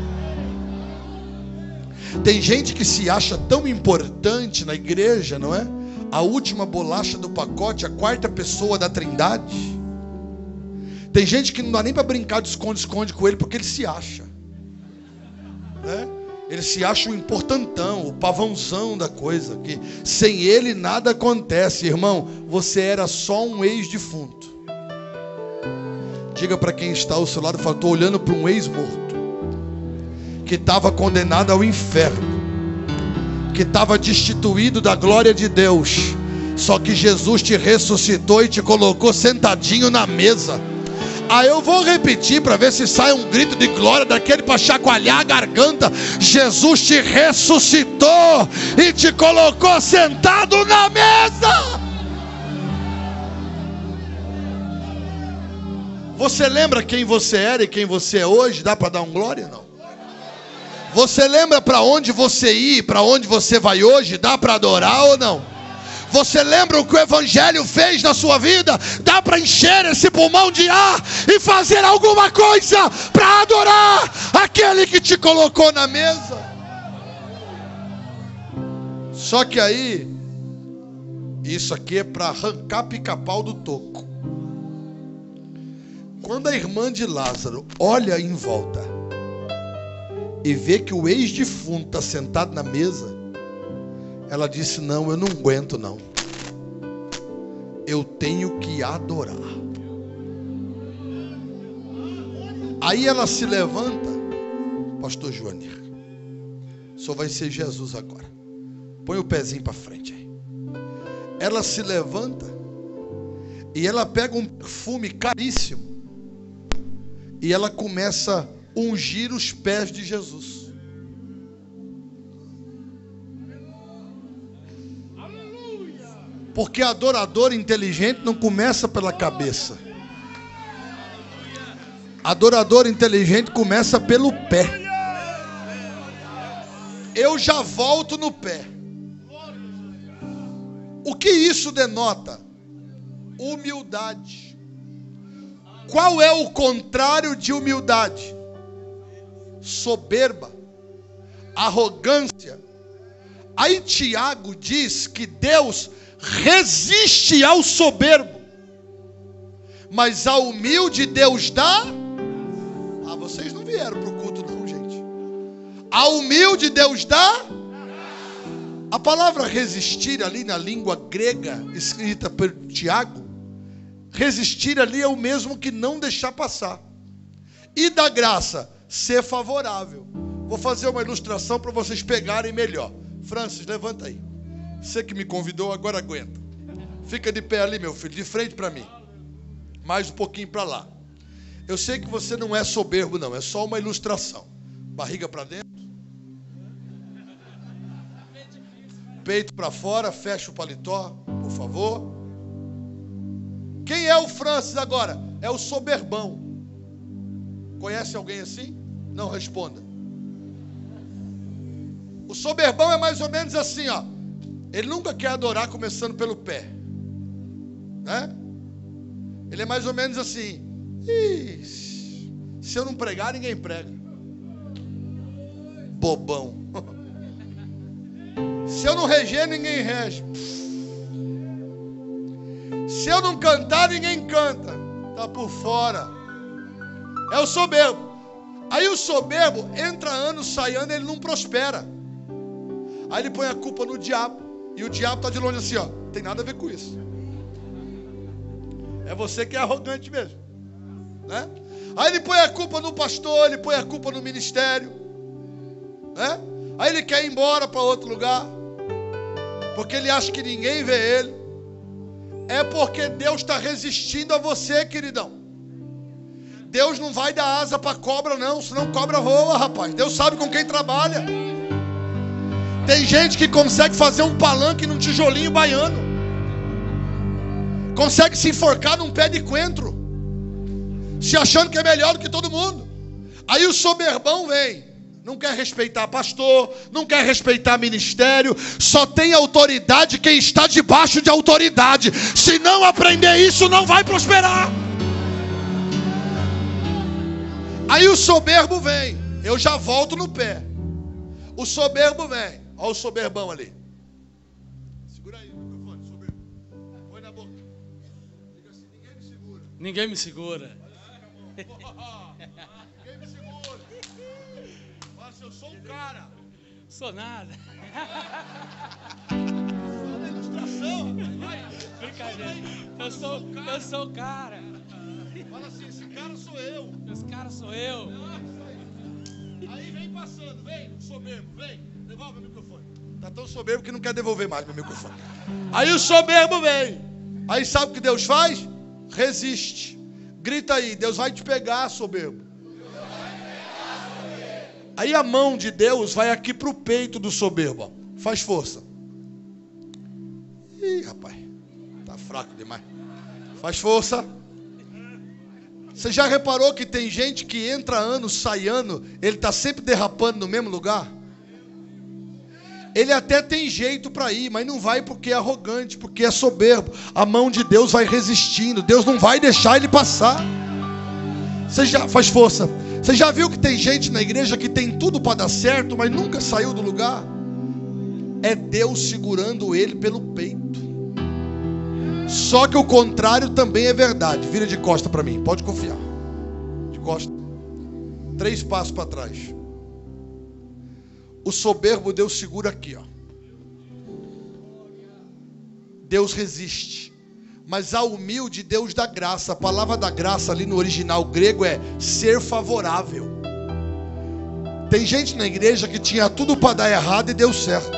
Tem gente que se acha tão importante na igreja, não é? A última bolacha do pacote, a quarta pessoa da Trindade. Tem gente que não dá nem para brincar de esconde-esconde com ele, porque ele se acha, né? Ele se acha o importantão, o pavãozão da coisa, que sem ele nada acontece. Irmão, você era só um ex-defunto. Diga para quem está ao seu lado: estou olhando para um ex-morto, que estava condenado ao inferno, que estava destituído da glória de Deus. Só que Jesus te ressuscitou e te colocou sentadinho na mesa. Aí eu vou repetir para ver se sai um grito de glória daquele para chacoalhar a garganta. Jesus te ressuscitou e te colocou sentado na mesa. Você lembra quem você era e quem você é hoje? Dá para dar um glória? Não. Você lembra para onde você ia, para onde você vai hoje? Dá para adorar ou não? Você lembra o que o Evangelho fez na sua vida? Dá para encher esse pulmão de ar e fazer alguma coisa para adorar aquele que te colocou na mesa? Só que aí, isso aqui é para arrancar pica-pau do toco. Quando a irmã de Lázaro olha em volta e vê que o ex-defunto está sentado na mesa, ela disse: não, eu não aguento não. Eu tenho que adorar. Aí ela se levanta. Pastor Joanir, só vai ser Jesus agora. Põe o pezinho para frente aí. Ela se levanta e ela pega um perfume caríssimo e ela começa a ungir os pés de Jesus. Porque adorador inteligente não começa pela cabeça. Adorador inteligente começa pelo pé. Eu já volto no pé. O que isso denota? Humildade. Qual é o contrário de humildade? Soberba, arrogância. Aí Tiago diz que Deus resiste ao soberbo, mas ao humilde Deus dá. Ah, vocês não vieram para o culto não, gente. Ao humilde Deus dá. A palavra resistir ali na língua grega, escrita por Tiago, resistir ali é o mesmo que não deixar passar. E da graça, ser favorável. Vou fazer uma ilustração para vocês pegarem melhor. Francis, levanta aí. Você que me convidou, agora aguenta. Fica de pé ali, meu filho, de frente para mim. Mais um pouquinho para lá. Eu sei que você não é soberbo, não. É só uma ilustração. Barriga para dentro. Peito para fora. Fecha o paletó, por favor. Quem é o Francis agora? É o soberbão. Conhece alguém assim? Não responda. O soberbão é mais ou menos assim, ó. Ele nunca quer adorar começando pelo pé, né? Ele é mais ou menos assim: se eu não pregar, ninguém prega. Bobão. Se eu não reger, ninguém rege. Se eu não cantar, ninguém canta. Tá por fora. É o soberbo. Aí o soberbo entra ano, sai ano, ele não prospera. Aí ele põe a culpa no diabo. E o diabo está de longe assim, ó. Não tem nada a ver com isso. É você que é arrogante mesmo, né? Aí ele põe a culpa no pastor, ele põe a culpa no ministério, né? Aí ele quer ir embora para outro lugar, porque ele acha que ninguém vê ele. É porque Deus está resistindo a você, queridão. Deus não vai dar asa para cobra não, senão cobra voa, rapaz. Deus sabe com quem trabalha. Tem gente que consegue fazer um palanque num tijolinho baiano, consegue se enforcar num pé de coentro, se achando que é melhor do que todo mundo. Aí o soberbão vem, não quer respeitar pastor, não quer respeitar ministério. Só tem autoridade quem está debaixo de autoridade. Se não aprender isso, não vai prosperar. Aí o soberbo vem, eu já volto no pé. O soberbo vem. Olha o soberbão ali. Segura aí o microfone, soberbo. Põe na boca. Diga assim: ninguém me segura. Ninguém me segura. Ninguém me segura. Fala assim: eu sou um cara. Sou nada. Fala a ilustração, vai. Brincadeira. Eu sou, eu sou o cara. Fala assim: esse cara sou eu. Esse cara sou eu. Aí vem passando, vem, soberbo, vem. Devolve o microfone. Está tão soberbo que não quer devolver mais meu microfone. Aí o soberbo vem. Aí sabe o que Deus faz? Resiste. Grita aí, Deus vai te pegar, soberbo. Aí a mão de Deus vai aqui para o peito do soberbo. Ó. Faz força. Ih, rapaz. Tá fraco demais. Faz força. Você já reparou que tem gente que entra ano, sai ano, ele está sempre derrapando no mesmo lugar? Ele até tem jeito para ir, mas não vai porque é arrogante, porque é soberbo. A mão de Deus vai resistindo. Deus não vai deixar ele passar. Você já faz força. Você já viu que tem gente na igreja que tem tudo para dar certo, mas nunca saiu do lugar? É Deus segurando ele pelo peito. Só que o contrário também é verdade. Vira de costa para mim, pode confiar. De costa. Três passos para trás. O soberbo Deus segura aqui, ó. Deus resiste. Mas a humilde Deus dá graça. A palavra da graça ali no original grego é ser favorável. Tem gente na igreja que tinha tudo para dar errado e deu certo.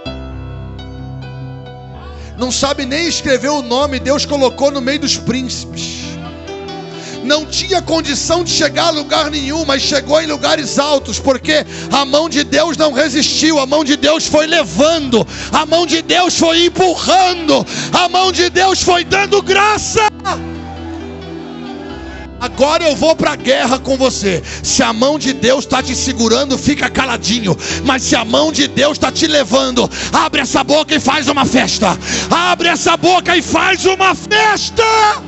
Não sabe nem escrever o nome, Deus colocou no meio dos príncipes. Não tinha condição de chegar a lugar nenhum, mas chegou em lugares altos, porque a mão de Deus não resistiu, a mão de Deus foi levando, a mão de Deus foi empurrando, a mão de Deus foi dando graça. Agora eu vou para a guerra com você. Se a mão de Deus está te segurando, fica caladinho. Mas se a mão de Deus está te levando, abre essa boca e faz uma festa. Abre essa boca e faz uma festa.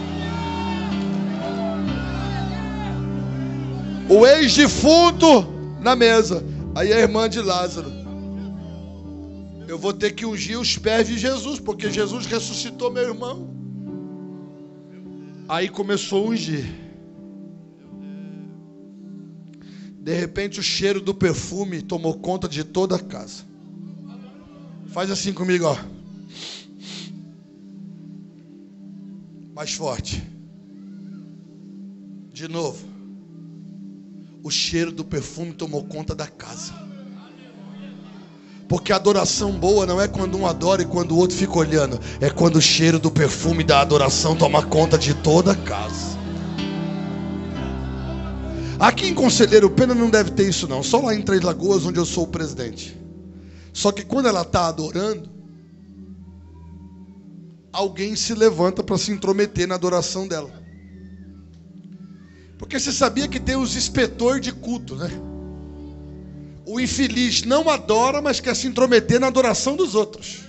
O ex-defunto na mesa. Aí a irmã de Lázaro: eu vou ter que ungir os pés de Jesus, porque Jesus ressuscitou meu irmão. Aí começou a ungir. De repente o cheiro do perfume tomou conta de toda a casa. Faz assim comigo, ó. Mais forte. De novo. O cheiro do perfume tomou conta da casa. Porque a adoração boa não é quando um adora e quando o outro fica olhando. É quando o cheiro do perfume da adoração toma conta de toda a casa. Aqui em Conselheiro Pena não deve ter isso não. Só lá em Três Lagoas, onde eu sou o presidente. Só que quando ela está adorando, alguém se levanta para se intrometer na adoração dela. Porque você sabia que tem os inspetores de culto, né? O infeliz não adora, mas quer se intrometer na adoração dos outros.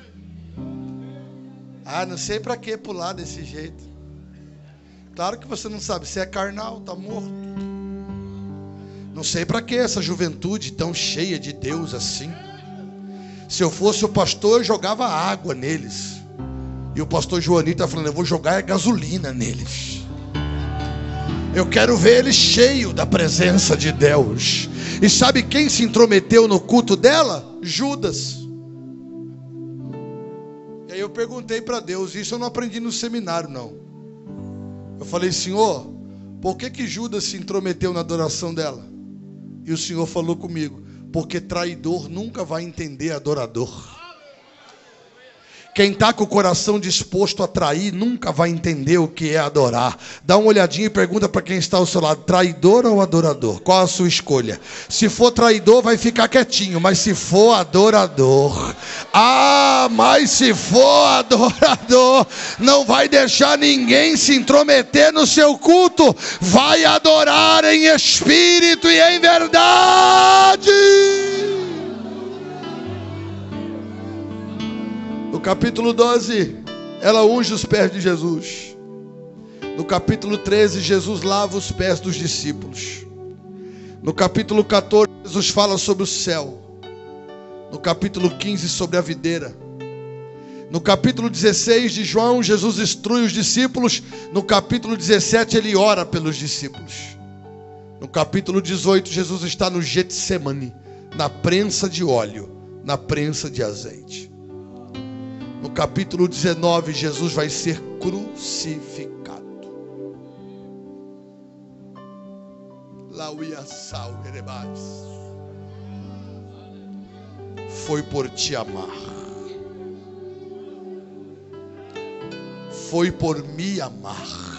Ah, não sei para que pular desse jeito. Claro que você não sabe, se é carnal, está morto. Não sei para que essa juventude tão cheia de Deus assim. Se eu fosse o pastor, eu jogava água neles. E o pastor Joanito está falando: eu vou jogar gasolina neles. Eu quero ver ele cheio da presença de Deus. E sabe quem se intrometeu no culto dela? Judas. E aí eu perguntei para Deus, isso eu não aprendi no seminário não. Eu falei: Senhor, por que que Judas se intrometeu na adoração dela? E o Senhor falou comigo: porque traidor nunca vai entender adorador. Quem está com o coração disposto a trair nunca vai entender o que é adorar. Dá uma olhadinha e pergunta para quem está ao seu lado: traidor ou adorador? Qual a sua escolha? Se for traidor, vai ficar quietinho. Mas se for adorador, ah, mas se for adorador, não vai deixar ninguém se intrometer no seu culto. Vai adorar em espírito e em verdade. No capítulo doze, ela unge os pés de Jesus. No capítulo treze, Jesus lava os pés dos discípulos. No capítulo quatorze, Jesus fala sobre o céu. No capítulo quinze, sobre a videira. No capítulo dezesseis de João, Jesus instrui os discípulos. No capítulo dezessete, ele ora pelos discípulos. No capítulo dezoito, Jesus está no Getsemane, na prensa de óleo, na prensa de azeite. No capítulo dezenove, Jesus vai ser crucificado. foi por te amar. Foi por me amar.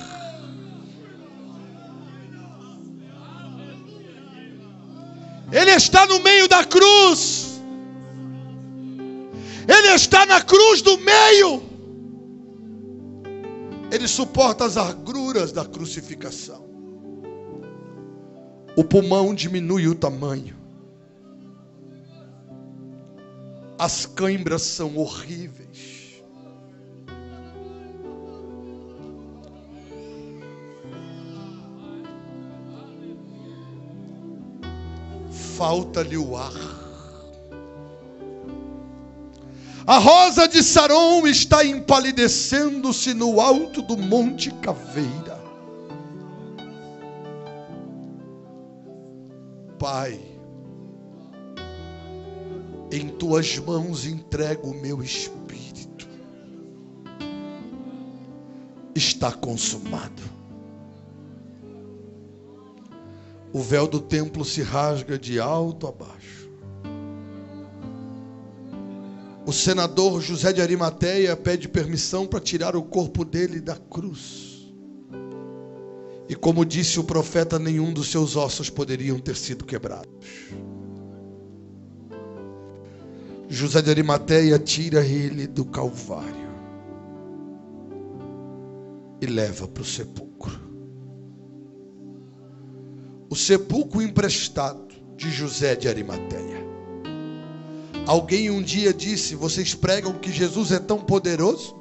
Ele está no meio da cruz. Ele está na cruz do meio. Ele suporta as agruras da crucificação. O pulmão diminui o tamanho. As câimbras são horríveis. Falta-lhe o ar. A rosa de Saron está empalidecendo-se no alto do Monte Caveira. Pai, em tuas mãos entrego o meu espírito. Está consumado. O véu do templo se rasga de alto a baixo. O senador José de Arimateia pede permissão para tirar o corpo dele da cruz. E como disse o profeta, nenhum dos seus ossos poderiam ter sido quebrados. José de Arimateia tira ele do Calvário e leva para o sepulcro. O sepulcro emprestado de José de Arimateia. Alguém um dia disse: vocês pregam que Jesus é tão poderoso?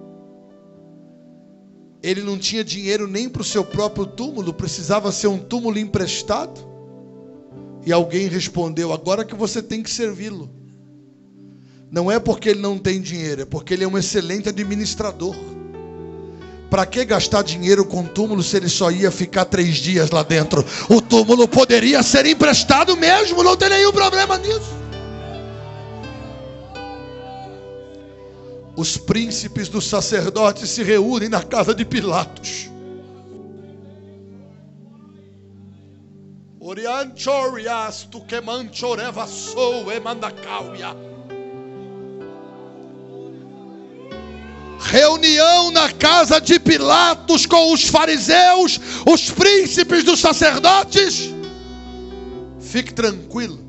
Ele não tinha dinheiro nem para o seu próprio túmulo, precisava ser um túmulo emprestado? E alguém respondeu: agora que você tem que servi-lo. Não é porque ele não tem dinheiro, é porque ele é um excelente administrador. Para que gastar dinheiro com túmulo se ele só ia ficar três dias lá dentro? O túmulo poderia ser emprestado mesmo, não tem nenhum problema nisso. Os príncipes dos sacerdotes se reúnem na casa de Pilatos. Orianchorias tu que manchoreva sou e mandacauia. Reunião na casa de Pilatos com os fariseus, os príncipes dos sacerdotes. Fique tranquilo.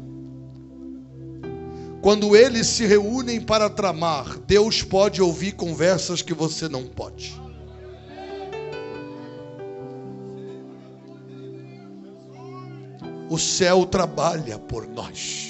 Quando eles se reúnem para tramar, Deus pode ouvir conversas que você não pode. O céu trabalha por nós.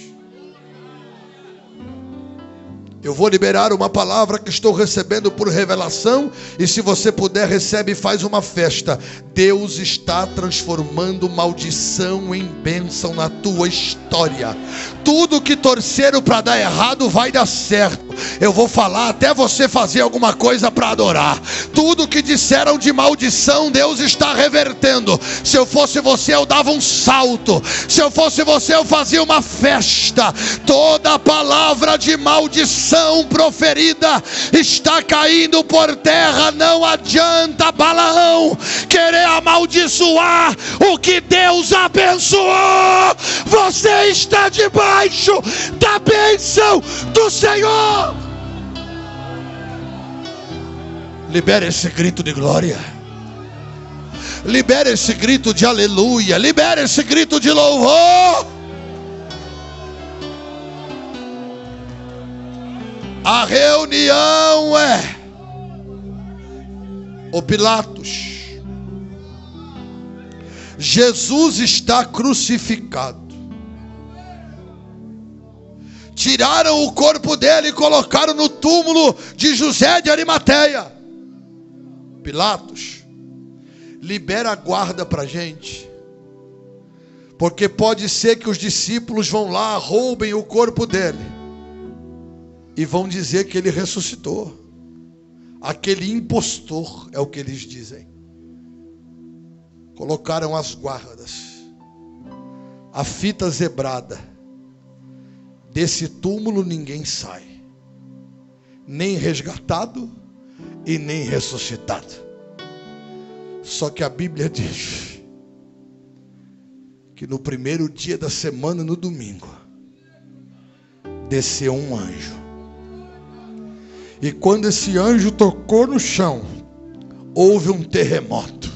Eu vou liberar uma palavra que estou recebendo por revelação. E se você puder, recebe e faz uma festa. Deus está transformando maldição em bênção na tua história. Tudo que torceram para dar errado vai dar certo. Eu vou falar até você fazer alguma coisa para adorar. Tudo que disseram de maldição, Deus está revertendo. Se eu fosse você, eu dava um salto. Se eu fosse você, eu fazia uma festa. Toda palavra de maldição proferida está caindo por terra. Não adianta Balaão querer amaldiçoar o que Deus abençoou. Você está debaixo da bênção do Senhor. Libera esse grito de glória. Libera esse grito de aleluia. Libera esse grito de louvor. A reunião é: ô Pilatos, Jesus está crucificado. Tiraram o corpo dele e colocaram no túmulo de José de Arimateia. Pilatos, libera a guarda para a gente, porque pode ser que os discípulos vão lá, roubem o corpo dele e vão dizer que ele ressuscitou. Aquele impostor, é o que eles dizem. Colocaram as guardas, a fita zebrada. Desse túmulo ninguém sai, nem resgatado e nem ressuscitado. Só que a Bíblia diz que no primeiro dia da semana, no domingo, desceu um anjo. E quando esse anjo tocou no chão, houve um terremoto.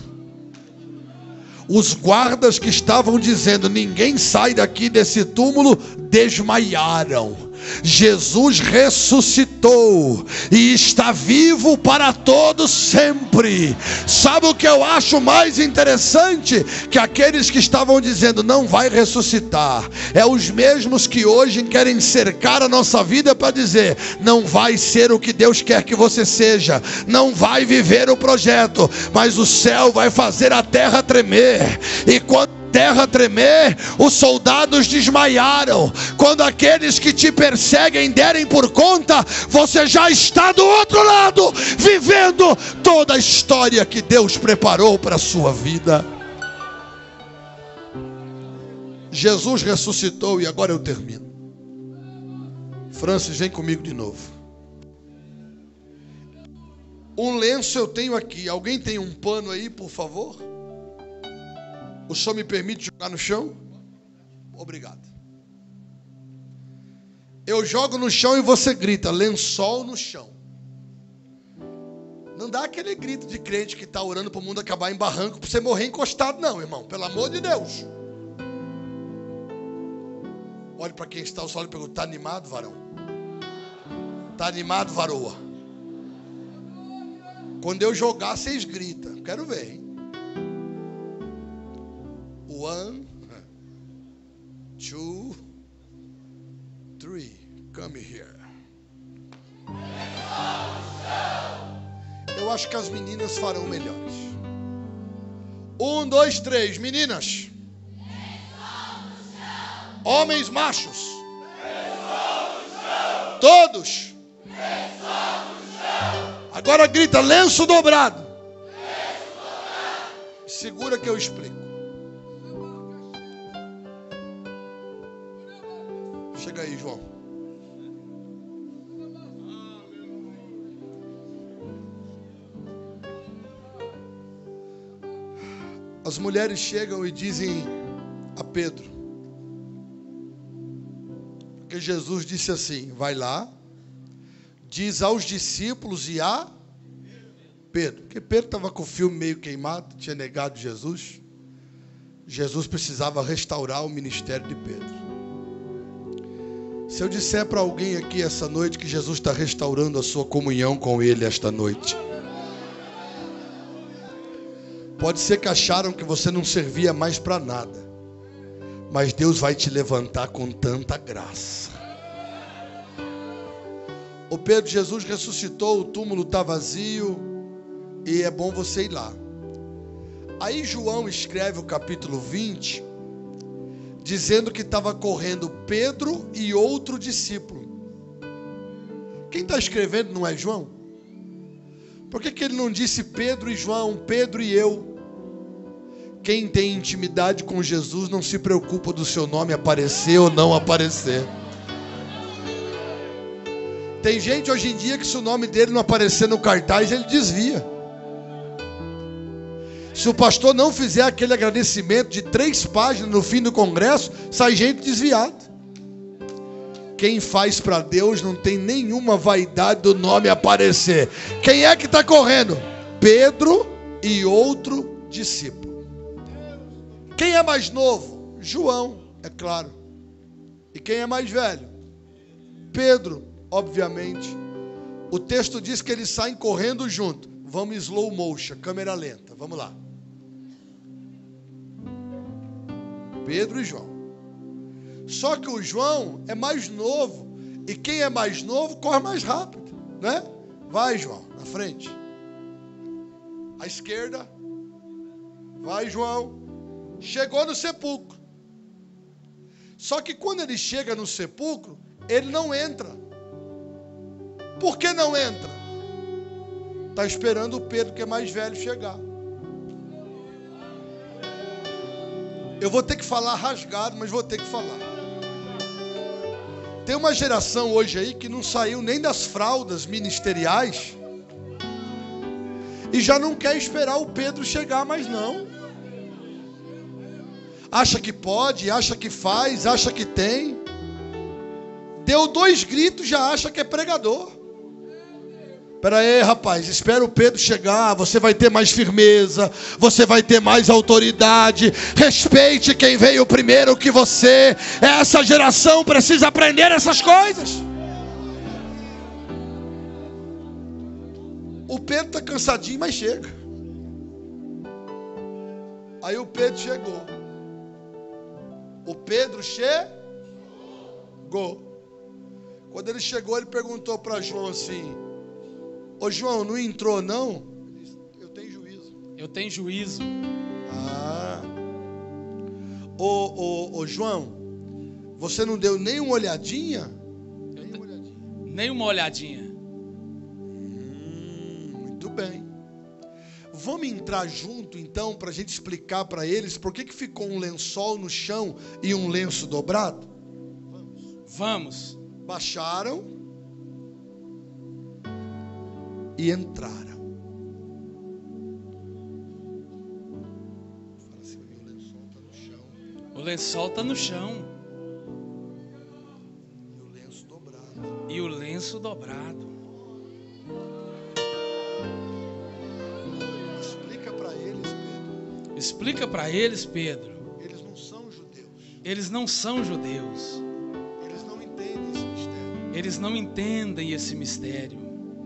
Os guardas que estavam dizendo: ninguém sai daqui desse túmulo, desmaiaram. Jesus ressuscitou e está vivo para todos sempre. Sabe o que eu acho mais interessante? Que aqueles que estavam dizendo não vai ressuscitar, é os mesmos que hoje querem cercar a nossa vida para dizer: não vai ser o que Deus quer que você seja, não vai viver o projeto, mas o céu vai fazer a terra tremer. E quando terra tremer, os soldados desmaiaram. Quando aqueles que te perseguem derem por conta, você já está do outro lado, vivendo toda a história que Deus preparou para a sua vida. Jesus ressuscitou e agora eu termino. Francis, vem comigo de novo. Um lenço eu tenho aqui. Alguém tem um pano aí, por favor? O senhor me permite jogar no chão? Obrigado. Eu jogo no chão e você grita: lençol no chão. Não dá aquele grito de crente que está orando para o mundo acabar em barranco para você morrer encostado, não, irmão. Pelo amor de Deus. Olhe para quem está ao sol e pergunta: está animado, varão? Está animado, varoa? Quando eu jogar, vocês gritam. Quero ver, hein? One, two, three. Come here. Eu acho que as meninas farão melhores. Um, dois, três. Meninas. Homens machos. Todos. Agora grita: lenço dobrado. Segura que eu explico. Chega aí, João. As mulheres chegam e dizem a Pedro, porque Jesus disse assim: vai lá, diz aos discípulos e a Pedro, porque Pedro estava com o filme meio queimado, tinha negado Jesus. Jesus precisava restaurar o ministério de Pedro. Se eu disser para alguém aqui essa noite que Jesus está restaurando a sua comunhão com Ele esta noite, pode ser que acharam que você não servia mais para nada, mas Deus vai te levantar com tanta graça. O Pedro, Jesus ressuscitou, o túmulo está vazio e é bom você ir lá. Aí João escreve o capítulo vinte, dizendo que estava correndo Pedro e outro discípulo. Quem está escrevendo não é João? Por que que ele não disse Pedro e João, Pedro e eu? Quem tem intimidade com Jesus não se preocupa do seu nome aparecer ou não aparecer. Tem gente hoje em dia que se o nome dele não aparecer no cartaz, ele desvia. Se o pastor não fizer aquele agradecimento de três páginas no fim do congresso, sai gente desviada. Quem faz para Deus não tem nenhuma vaidade do nome aparecer. Quem é que está correndo? Pedro e outro discípulo. Quem é mais novo? João, é claro. E quem é mais velho? Pedro, obviamente. O texto diz que eles saem correndo junto. Vamos slow motion, câmera lenta. Vamos lá. Pedro e João. Só que o João é mais novo. E quem é mais novo corre mais rápido, né? Vai, João, na frente. À esquerda. Vai, João. Chegou no sepulcro. Só que quando ele chega no sepulcro, ele não entra. Por que não entra? Está esperando o Pedro, que é mais velho, chegar. Eu vou ter que falar rasgado, mas vou ter que falar. Tem uma geração hoje aí que não saiu nem das fraldas ministeriais e já não quer esperar o Pedro chegar mais não. Acha que pode, acha que faz, acha que tem. Deu dois gritos, já acha que é pregador. Espera aí, rapaz, espera o Pedro chegar, você vai ter mais firmeza, você vai ter mais autoridade. Respeite quem veio primeiro que você. Essa geração precisa aprender essas coisas. O Pedro está cansadinho, mas chega. Aí o Pedro chegou. O Pedro chegou. Quando ele chegou, ele perguntou para João assim: ô João, não entrou não? Ele disse, eu tenho juízo. Eu tenho juízo. Ah. Ô, ô, ô João, você não deu nem uma olhadinha? Nem uma olhadinha. Nem uma olhadinha. Hum, muito bem. Vamos entrar junto então para a gente explicar para eles por que que ficou um lençol no chão e um lenço dobrado? Vamos. Vamos. Baixaram e entraram. Fala assim, o lençol está no chão. O lençol está no chão. E o lenço dobrado. E o lenço dobrado. Explica para eles, Pedro. Explica para eles, Pedro. Eles não são judeus. Eles não são judeus. Eles não entendem esse mistério. Eles não entendem esse mistério.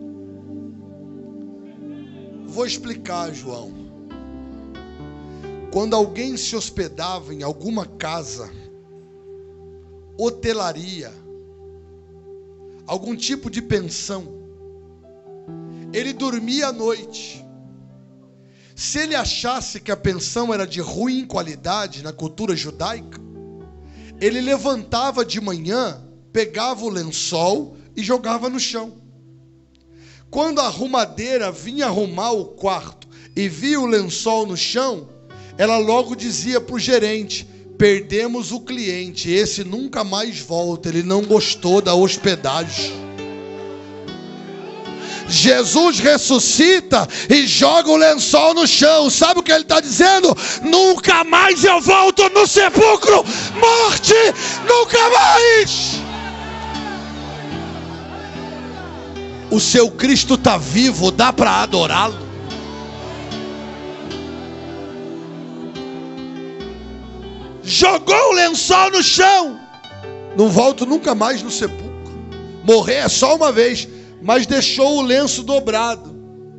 Vou explicar, João. Quando alguém se hospedava em alguma casa, hotelaria, algum tipo de pensão, ele dormia à noite. Se ele achasse que a pensão era de ruim qualidade na cultura judaica, ele levantava de manhã, pegava o lençol e jogava no chão. Quando a arrumadeira vinha arrumar o quarto e via o lençol no chão, ela logo dizia para o gerente: perdemos o cliente, esse nunca mais volta, ele não gostou da hospedagem. Jesus ressuscita e joga o lençol no chão. Sabe o que ele está dizendo? Nunca mais eu volto no sepulcro. Morte, nunca mais. O seu Cristo está vivo, dá para adorá-lo. Jogou o lençol no chão. Não volto nunca mais no sepulcro. Morrer é só uma vez, mas deixou o lenço dobrado.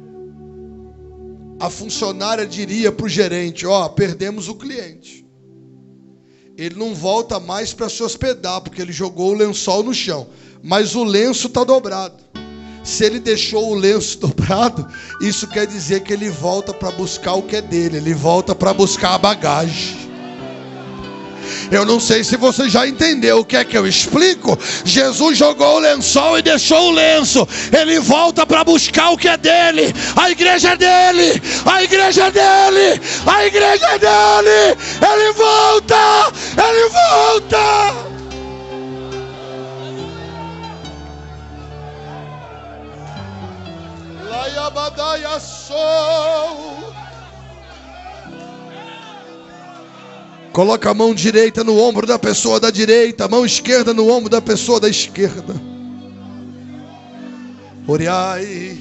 A funcionária diria para o gerente: ó, oh, perdemos o cliente. Ele não volta mais para se hospedar, porque ele jogou o lençol no chão. Mas o lenço está dobrado. Se ele deixou o lenço dobrado, isso quer dizer que ele volta para buscar o que é dele. Ele volta para buscar a bagagem. Eu não sei se você já entendeu o que é que eu explico. Jesus jogou o lençol e deixou o lenço. Ele volta para buscar o que é dele. A igreja é dele. A igreja é dele. A igreja é dele. Ele volta. Ele volta. Laiabadaia sou. Coloca a mão direita no ombro da pessoa da direita, a mão esquerda no ombro da pessoa da esquerda. Oriai.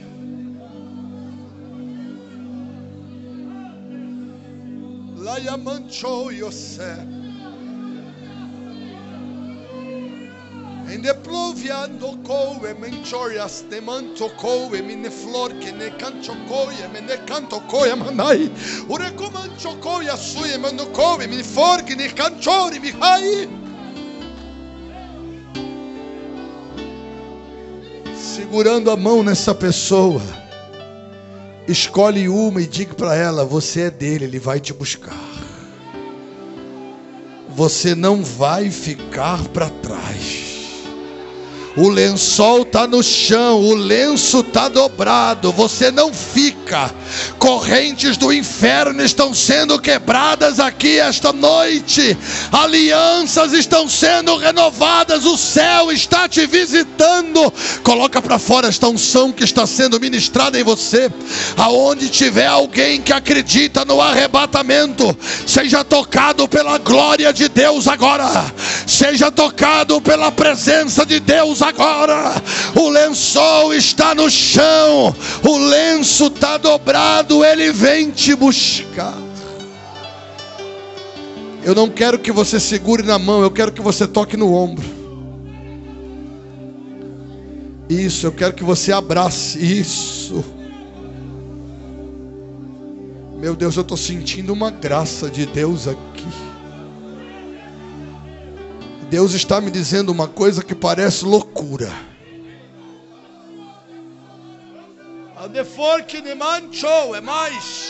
Laiamancho Yosé. Ende ploviando coe menchorias de manto coe mine flor que ne cancho coe me ne canto coe manai ure comancho coe sui mano coe mine flor que ne canchori mi hai. Segurando a mão nessa pessoa, escolhe uma e diga para ela: você é dele, ele vai te buscar. Você não vai ficar para trás. O lençol está no chão, o lenço está dobrado, você não fica. Correntes do inferno estão sendo quebradas aqui esta noite. Alianças estão sendo renovadas, o céu está te visitando. Coloca para fora esta unção que está sendo ministrada em você. Aonde tiver alguém que acredita no arrebatamento, seja tocado pela glória de Deus agora. Seja tocado pela presença de Deus agora. O lençol está no chão, o lenço está dobrado, Ele vem te buscar. Eu não quero que você segure na mão, eu quero que você toque no ombro. Isso, eu quero que você abrace. Isso. Meu Deus, eu estou sentindo uma graça de Deus aqui. Deus está me dizendo uma coisa que parece loucura. A de forque de mancho é mais.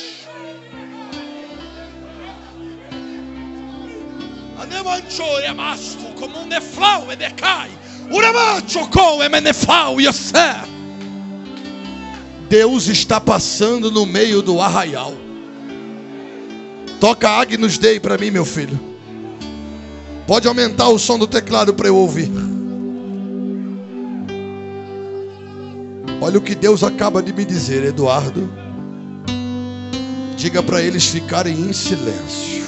A de mancho é masto como um neflau e decai. Deus está passando no meio do arraial. Toca Agnus Dei para mim, meu filho. Pode aumentar o som do teclado para eu ouvir. Olha o que Deus acaba de me dizer, Eduardo. Diga para eles ficarem em silêncio,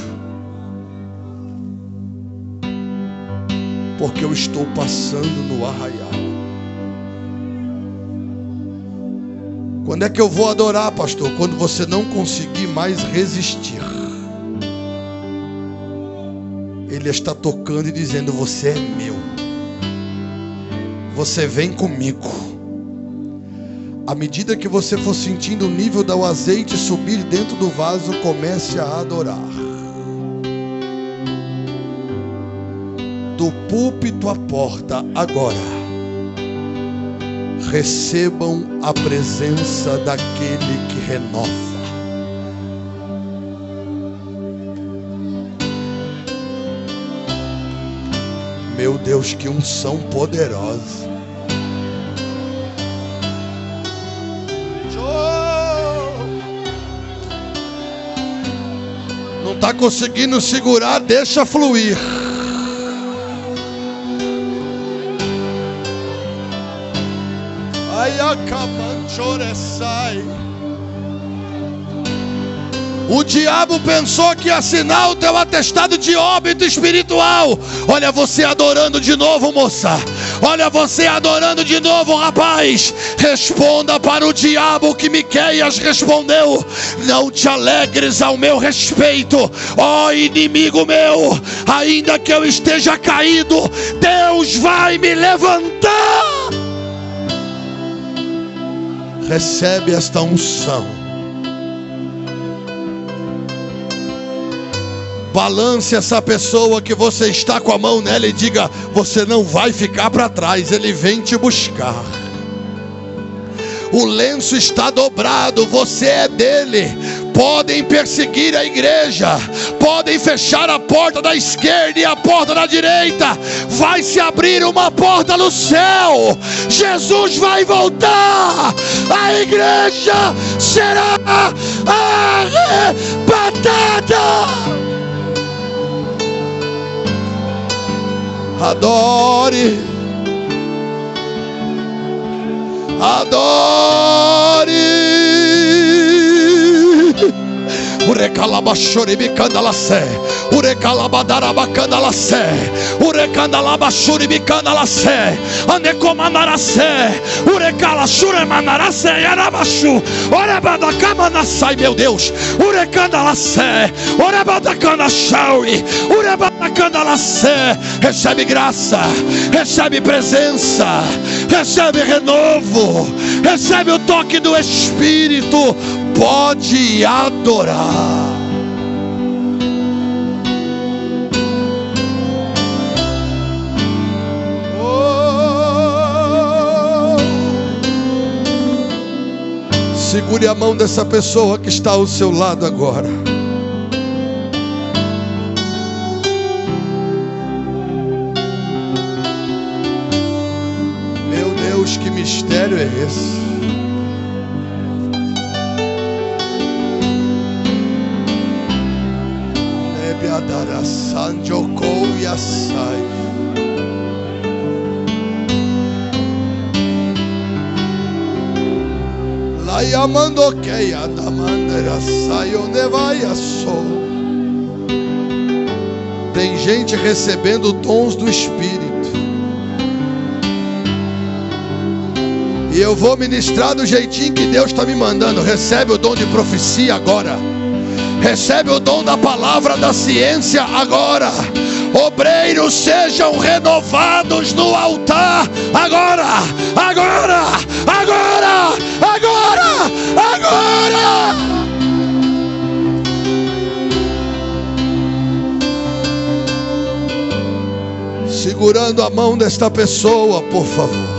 porque eu estou passando no arraial. Quando é que eu vou adorar, pastor? Quando você não conseguir mais resistir. Ele está tocando e dizendo: você é meu, você vem comigo. À medida que você for sentindo o nível do azeite subir dentro do vaso, comece a adorar. Do púlpito à porta, agora, recebam a presença daquele que renova. Meu Deus, que unção poderosa. Não está conseguindo segurar, deixa fluir. O diabo pensou que ia assinar o teu atestado de óbito espiritual. Olha você adorando de novo, moça. Olha você adorando de novo, rapaz. Responda para o diabo que Miqueias respondeu: não te alegres ao meu respeito, ó inimigo meu. Ainda que eu esteja caído, Deus vai me levantar. Recebe esta unção. Balance essa pessoa que você está com a mão nela e diga: você não vai ficar para trás, Ele vem te buscar. O lenço está dobrado, você é dele. Podem perseguir a igreja, podem fechar a porta da esquerda e a porta da direita, vai se abrir uma porta no céu. Jesus vai voltar, a igreja será arrebatada. Adore, adore. Urecalabachoribicandalacé, urecalabadarabacandalacé, urecandalabachoribicandalacé, anecomanaracé, urecalachuramanaracé, yarabachu, orebadacamanassai, meu Deus, urecandalacé, orebadacandachauri, urebadacandalacé. Recebe graça, recebe presença, recebe renovo, recebe o toque do Espírito. Pode adorar. Oh. Segure a mão dessa pessoa que está ao seu lado agora. Meu Deus, que mistério é esse? Sanjoko Yasai. La yamando que ya damandera sayo ne vaya so. Tem gente recebendo dons do Espírito. E eu vou ministrar do jeitinho que Deus está me mandando. Recebe o dom de profecia agora. Recebe o dom da palavra da ciência agora. Obreiros sejam renovados no altar agora, agora, agora, agora, agora. Segurando a mão desta pessoa, por favor.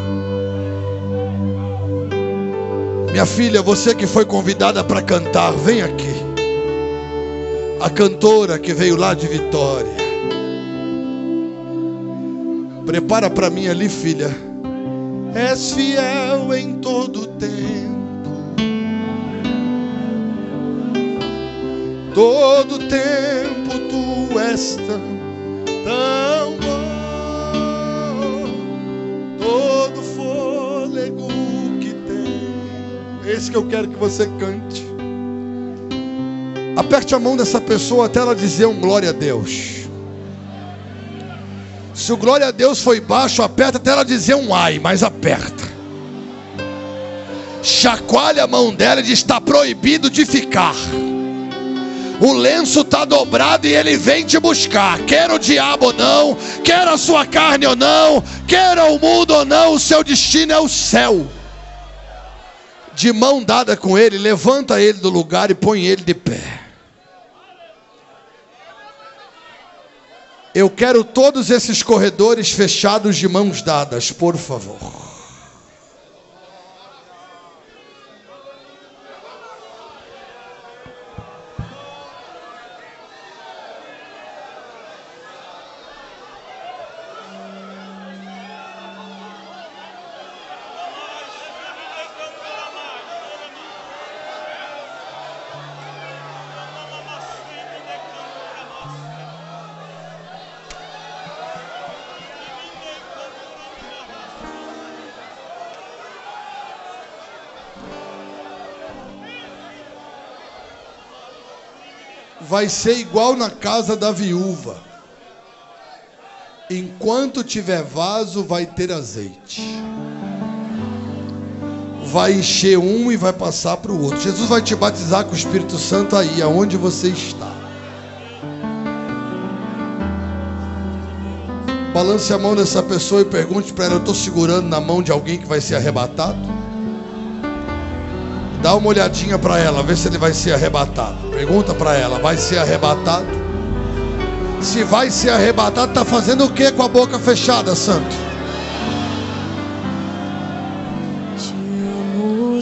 Minha filha, você que foi convidada para cantar, vem aqui. A cantora que veio lá de Vitória. Prepara para mim ali, filha. És fiel em todo tempo. Todo tempo tu és tão, tão bom. Todo fôlego que tem. Esse que eu quero que você cante. Aperte a mão dessa pessoa até ela dizer um glória a Deus. Se o glória a Deus foi baixo, aperta até ela dizer um ai, mas aperta. Chacoalha a mão dela e diz: está proibido de ficar. O lenço está dobrado e ele vem te buscar. Quer o diabo ou não, quer a sua carne ou não, quer o mundo ou não, o seu destino é o céu. De mão dada com ele, levanta ele do lugar e põe ele de pé. Eu quero todos esses corredores fechados de mãos dadas, por favor. Vai ser igual na casa da viúva. Enquanto tiver vaso, vai ter azeite. Vai encher um e vai passar para o outro. Jesus vai te batizar com o Espírito Santo aí, aonde você está. Balance a mão dessa pessoa e pergunte para ela: eu estou segurando na mão de alguém que vai ser arrebatado? Dá uma olhadinha para ela, vê se ele vai ser arrebatado. Pergunta para ela: vai ser arrebatado? Se vai ser arrebatado, está fazendo o que com a boca fechada, santo? Te amo,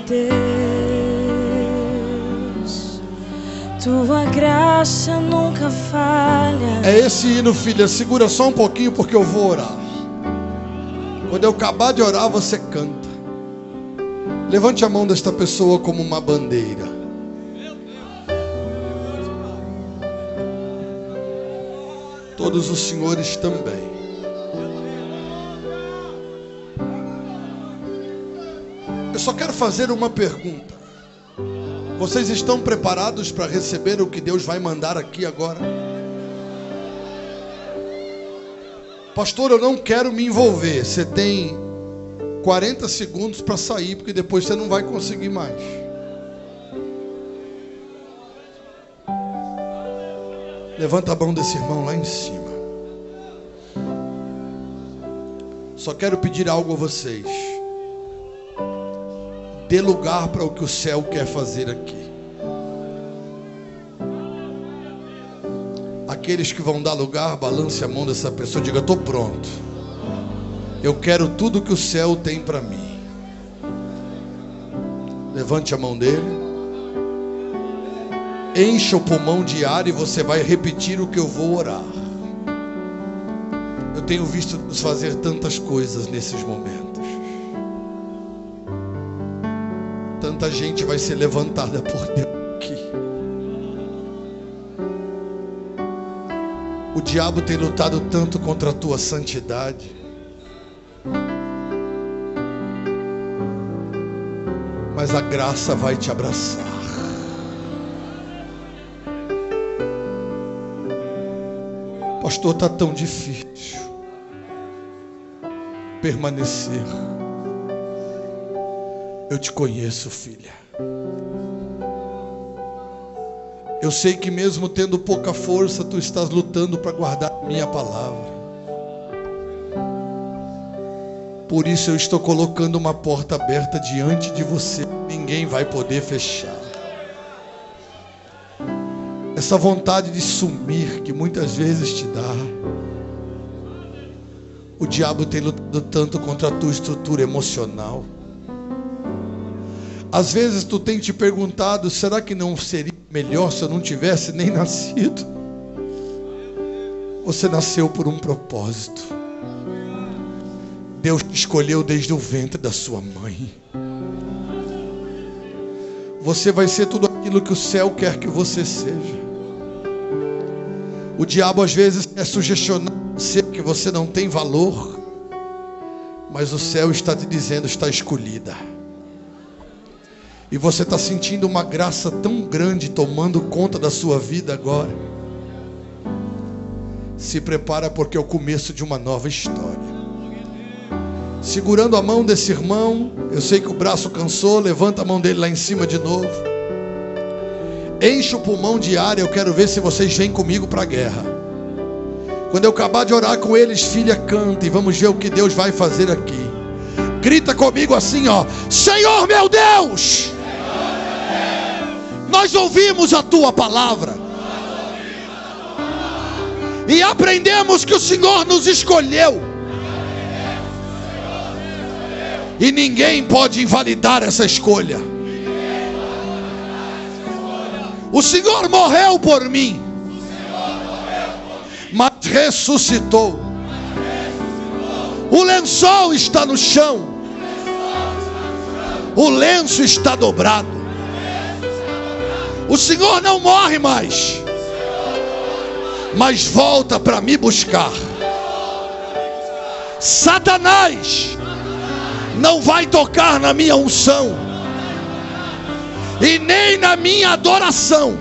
Deus. Tua graça nunca falha. É esse hino, filha. Segura só um pouquinho porque eu vou orar. Quando eu acabar de orar, você canta. Levante a mão desta pessoa como uma bandeira. Todos os senhores também. Eu só quero fazer uma pergunta. Vocês estão preparados para receber o que Deus vai mandar aqui agora? Pastor, eu não quero me envolver. Você tem quarenta segundos para sair, porque depois você não vai conseguir mais. Levanta a mão desse irmão lá em cima. Só quero pedir algo a vocês. Dê lugar para o que o céu quer fazer aqui. Aqueles que vão dar lugar, balance a mão dessa pessoa e diga: estou pronto. Eu quero tudo que o céu tem para mim. Levante a mão dele. Encha o pulmão de ar e você vai repetir o que eu vou orar. Eu tenho visto Deus fazer tantas coisas nesses momentos. Tanta gente vai ser levantada por Deus aqui. O diabo tem lutado tanto contra a tua santidade. Mas a graça vai te abraçar. Pastor, está tão difícil permanecer. Eu te conheço, filha. Eu sei que mesmo tendo pouca força, tu estás lutando para guardar a minha palavra. Por isso eu estou colocando uma porta aberta diante de você. Ninguém vai poder fechar. Essa vontade de sumir que muitas vezes te dá. O diabo tem lutado tanto contra a tua estrutura emocional. Às vezes tu tem te perguntado, será que não seria melhor se eu não tivesse nem nascido? Você nasceu por um propósito. Deus te escolheu desde o ventre da sua mãe. Você vai ser tudo aquilo que o céu quer que você seja. O diabo às vezes quer sugestionar você que você não tem valor, mas o céu está te dizendo, está escolhida. E você está sentindo uma graça tão grande tomando conta da sua vida agora. Se prepara, porque é o começo de uma nova história. Segurando a mão desse irmão, eu sei que o braço cansou, levanta a mão dele lá em cima de novo. Enche o pulmão de ar, eu quero ver se vocês vêm comigo para a guerra. Quando eu acabar de orar com eles, filha, canta e vamos ver o que Deus vai fazer aqui. Grita comigo assim, ó: Senhor meu Deus, nós ouvimos a tua palavra e aprendemos que o Senhor nos escolheu. E ninguém pode invalidar essa escolha. O Senhor morreu por mim, mas ressuscitou. O lençol está no chão, o lenço está dobrado. O Senhor não morre mais, mas volta para me buscar. Satanás não vai tocar na minha unção e nem na minha adoração.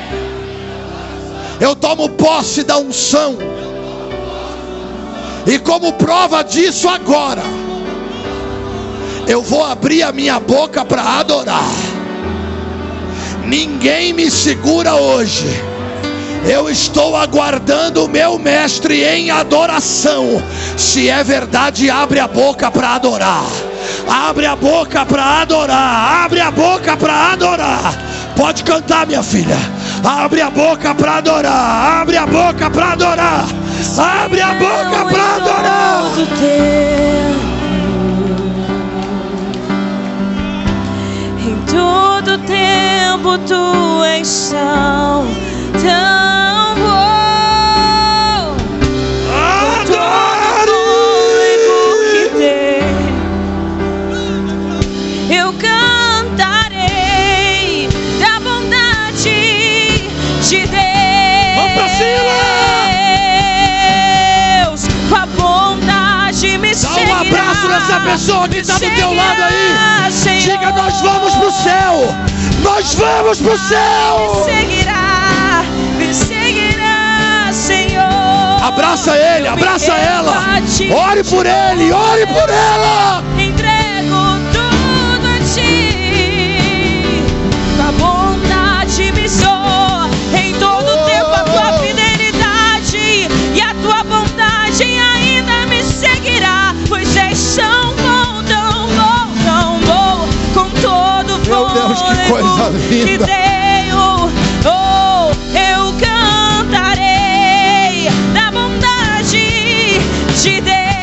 Eu tomo posse da unção, e como prova disso agora, eu vou abrir a minha boca para adorar. Ninguém me segura hoje. Eu estou aguardando o meu mestre em adoração. Se é verdade, abre a boca para adorar. Abre a boca para adorar. Abre a boca para adorar. Pode cantar, minha filha. Abre a boca para adorar. Abre a boca para adorar. Abre a boca para adorar. Em todo tempo tu és sal tão bom. Adore! Que tem, eu cantarei da bondade de Deus. Vamos pra Deus, com a bondade me Dá seguirá. um abraço nessa pessoa que está do teu lado aí. Senhor. Diga: nós vamos pro céu. Nós vamos pro céu. Me seguirá, me seguirá, Senhor. Abraça ele, abraça ela. Ore por ele, ore por ela. Entrego tudo a ti. Tua bondade me soa em todo tempo, a tua fidelidade e a tua bondade ainda me seguirá, pois és tão bom, tão bom, tão bom, com todo o Meu Deus, que coisa linda. que tenho. Oh, eu cantarei da bondade de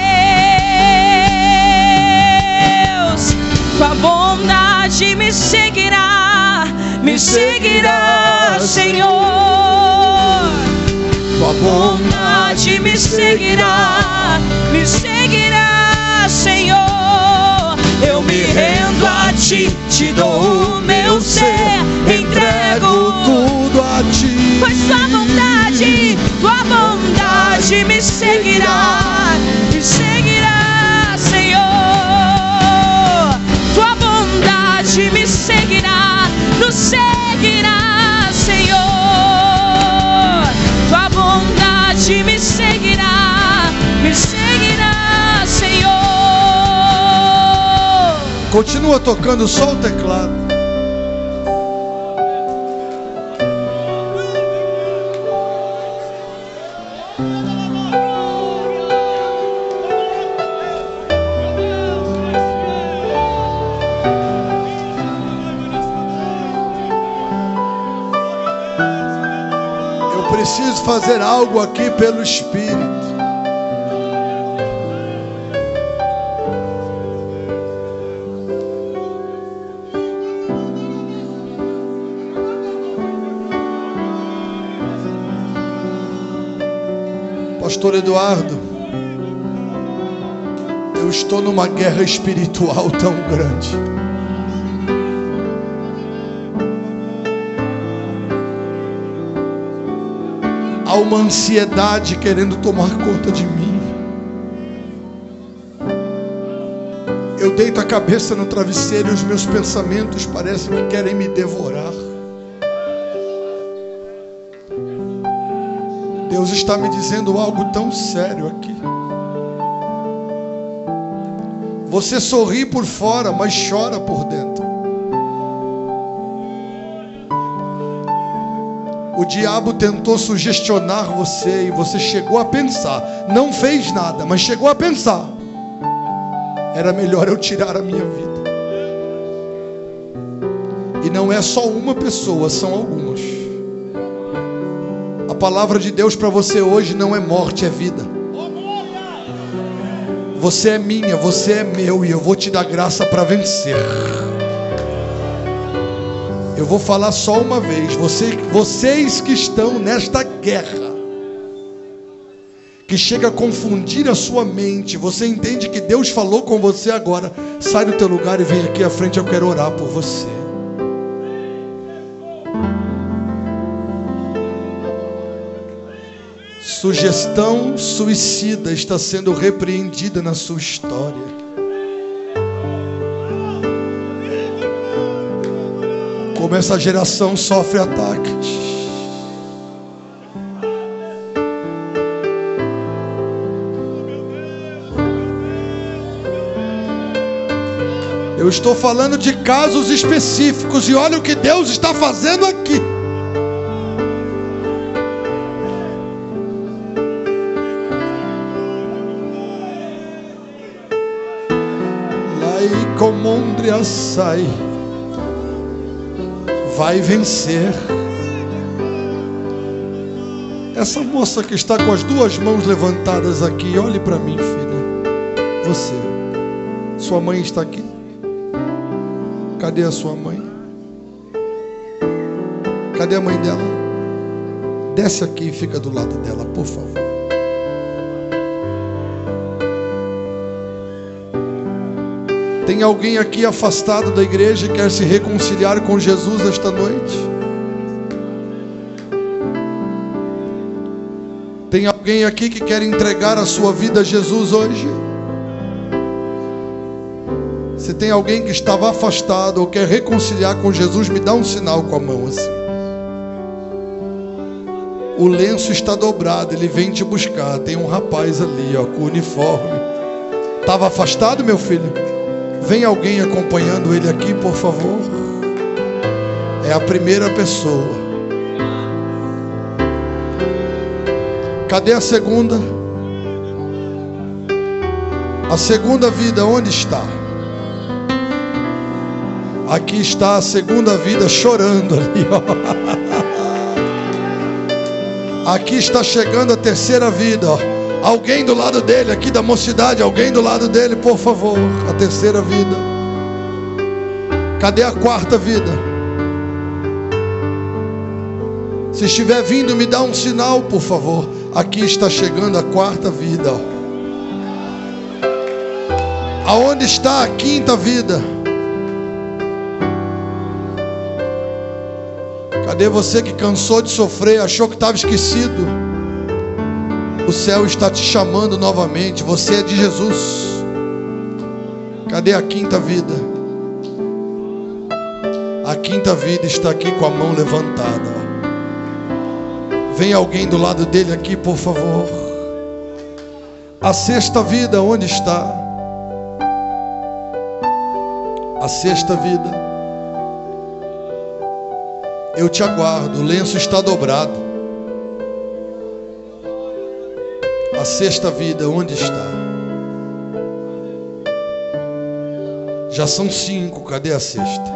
Deus. Com a bondade me seguirá, me seguirá, Senhor. Tua Bondade me seguirá, me seguirá, Senhor. Eu me rendo a ti, te dou o meu ser, entrego tudo a ti. pois tua bondade, tua bondade me seguirá, me seguirá, Senhor. Tua bondade me seguirá, nos seguirá, Senhor. Tua bondade me seguirá. Continua tocando só o teclado. Preciso fazer algo aqui pelo Espírito. Pastor Eduardo, eu estou numa guerra espiritual tão grande. Há uma ansiedade querendo tomar conta de mim. Eu deito a cabeça no travesseiro e os meus pensamentos parecem que querem me devorar. Deus está me dizendo algo tão sério aqui. Você sorri por fora, mas chora por dentro. O diabo tentou sugestionar você e você chegou a pensar, não fez nada, mas chegou a pensar, era melhor eu tirar a minha vida. E não é só uma pessoa, são algumas. A palavra de Deus para você hoje não é morte, é vida. Você é minha, você é meu, e eu vou te dar graça para vencer. Eu vou falar só uma vez. Você, vocês que estão nesta guerra, que chega a confundir a sua mente, você entende que Deus falou com você agora. Sai do teu lugar e vem aqui à frente, eu quero orar por você. Sugestão suicida está sendo repreendida na sua história. Como essa geração sofre ataques. Eu estou falando de casos específicos, e olha o que Deus está fazendo aqui. Lai comondria sai. Vai vencer. Essa moça que está com as duas mãos levantadas aqui, olhe para mim, filha. Você, sua mãe está aqui? Cadê a sua mãe? Cadê a mãe dela? Desce aqui e fica do lado dela, por favor. Tem alguém aqui afastado da igreja e quer se reconciliar com Jesus esta noite? Tem alguém aqui que quer entregar a sua vida a Jesus hoje? Se tem alguém que estava afastado ou quer reconciliar com Jesus, me dá um sinal com a mão assim. O lenço está dobrado, ele vem te buscar. Tem um rapaz ali, ó, com o uniforme. Estava afastado, meu filho? Vem alguém acompanhando ele aqui, por favor. É a primeira pessoa. Cadê a segunda? A segunda vida, onde está? Aqui está a segunda vida chorando ali, ó. Aqui está chegando a terceira vida, ó. Alguém do lado dele, aqui da mocidade, alguém do lado dele, por favor. A terceira vida. Cadê a quarta vida? Se estiver vindo, me dá um sinal, por favor. Aqui está chegando a quarta vida, ó. Aonde está a quinta vida? Cadê você que cansou de sofrer, achou que estava esquecido? O céu está te chamando novamente. Você é de Jesus. Cadê a quinta vida? A quinta vida está aqui com a mão levantada. Vem alguém do lado dele aqui, por favor. A sexta vida, onde está? A sexta vida. Eu te aguardo, o lenço está dobrado. A sexta vida, onde está? Já são cinco, cadê a sexta?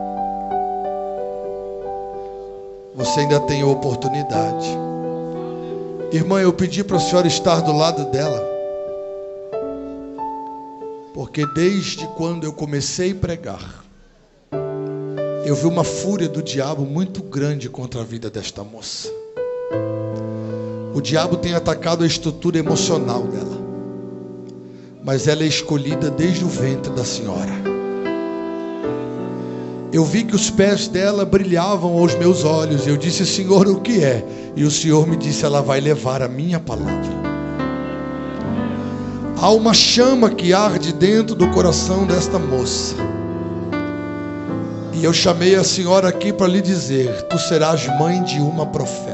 Você ainda tem a oportunidade. Irmã, eu pedi para a senhora estar do lado dela, porque desde quando eu comecei a pregar, eu vi uma fúria do diabo muito grande contra a vida desta moça. O diabo tem atacado a estrutura emocional dela, mas ela é escolhida desde o ventre da senhora. Eu vi que os pés dela brilhavam aos meus olhos. Eu disse: Senhor, o que é? E o Senhor me disse: ela vai levar a minha palavra. Há uma chama que arde dentro do coração desta moça. E eu chamei a senhora aqui para lhe dizer: tu serás mãe de uma profeta.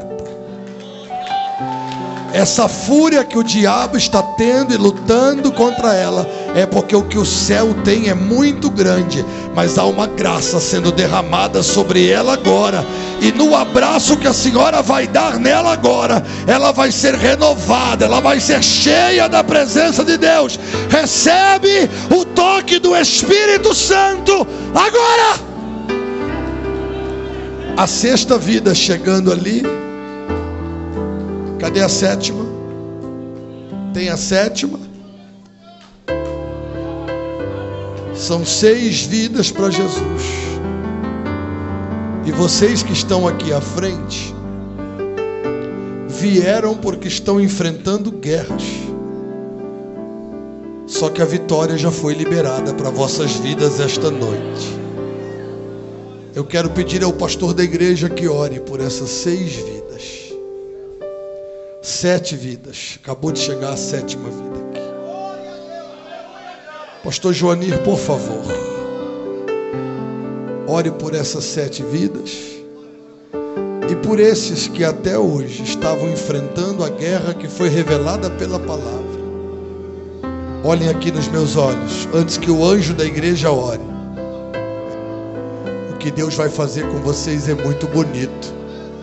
Essa fúria que o diabo está tendo e lutando contra ela é porque o que o céu tem é muito grande, mas há uma graça sendo derramada sobre ela agora, e no abraço que a senhora vai dar nela agora, ela vai ser renovada, ela vai ser cheia da presença de Deus. Recebe o toque do Espírito Santo agora. A sexta vida chegando ali. Cadê a sétima? Tem a sétima? São seis vidas para Jesus. E vocês que estão aqui à frente vieram porque estão enfrentando guerras. Só que a vitória já foi liberada para vossas vidas esta noite. Eu quero pedir ao pastor da igreja que ore por essas seis vidas. Sete vidas. Acabou de chegar a sétima vida aqui. Pastor Joanir, por favor, ore por essas sete vidas e por esses que até hoje estavam enfrentando a guerra que foi revelada pela palavra. Olhem aqui nos meus olhos, antes que o anjo da igreja ore. O que Deus vai fazer com vocês é muito bonito,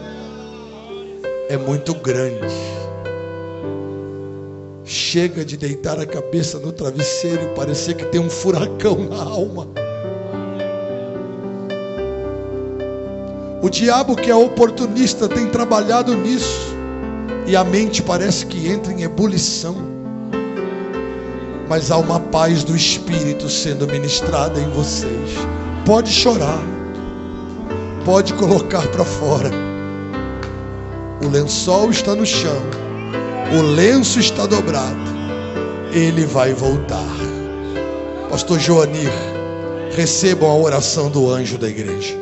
é muito grande. Chega de deitar a cabeça no travesseiro e parecer que tem um furacão na alma. O diabo, que é oportunista, tem trabalhado nisso, e a mente parece que entra em ebulição. Mas há uma paz do Espírito sendo ministrada em vocês. Pode chorar, pode colocar para fora. O lençol está no chão, o lenço está dobrado. Ele vai voltar. Pastor Joanir, recebam a oração do anjo da igreja.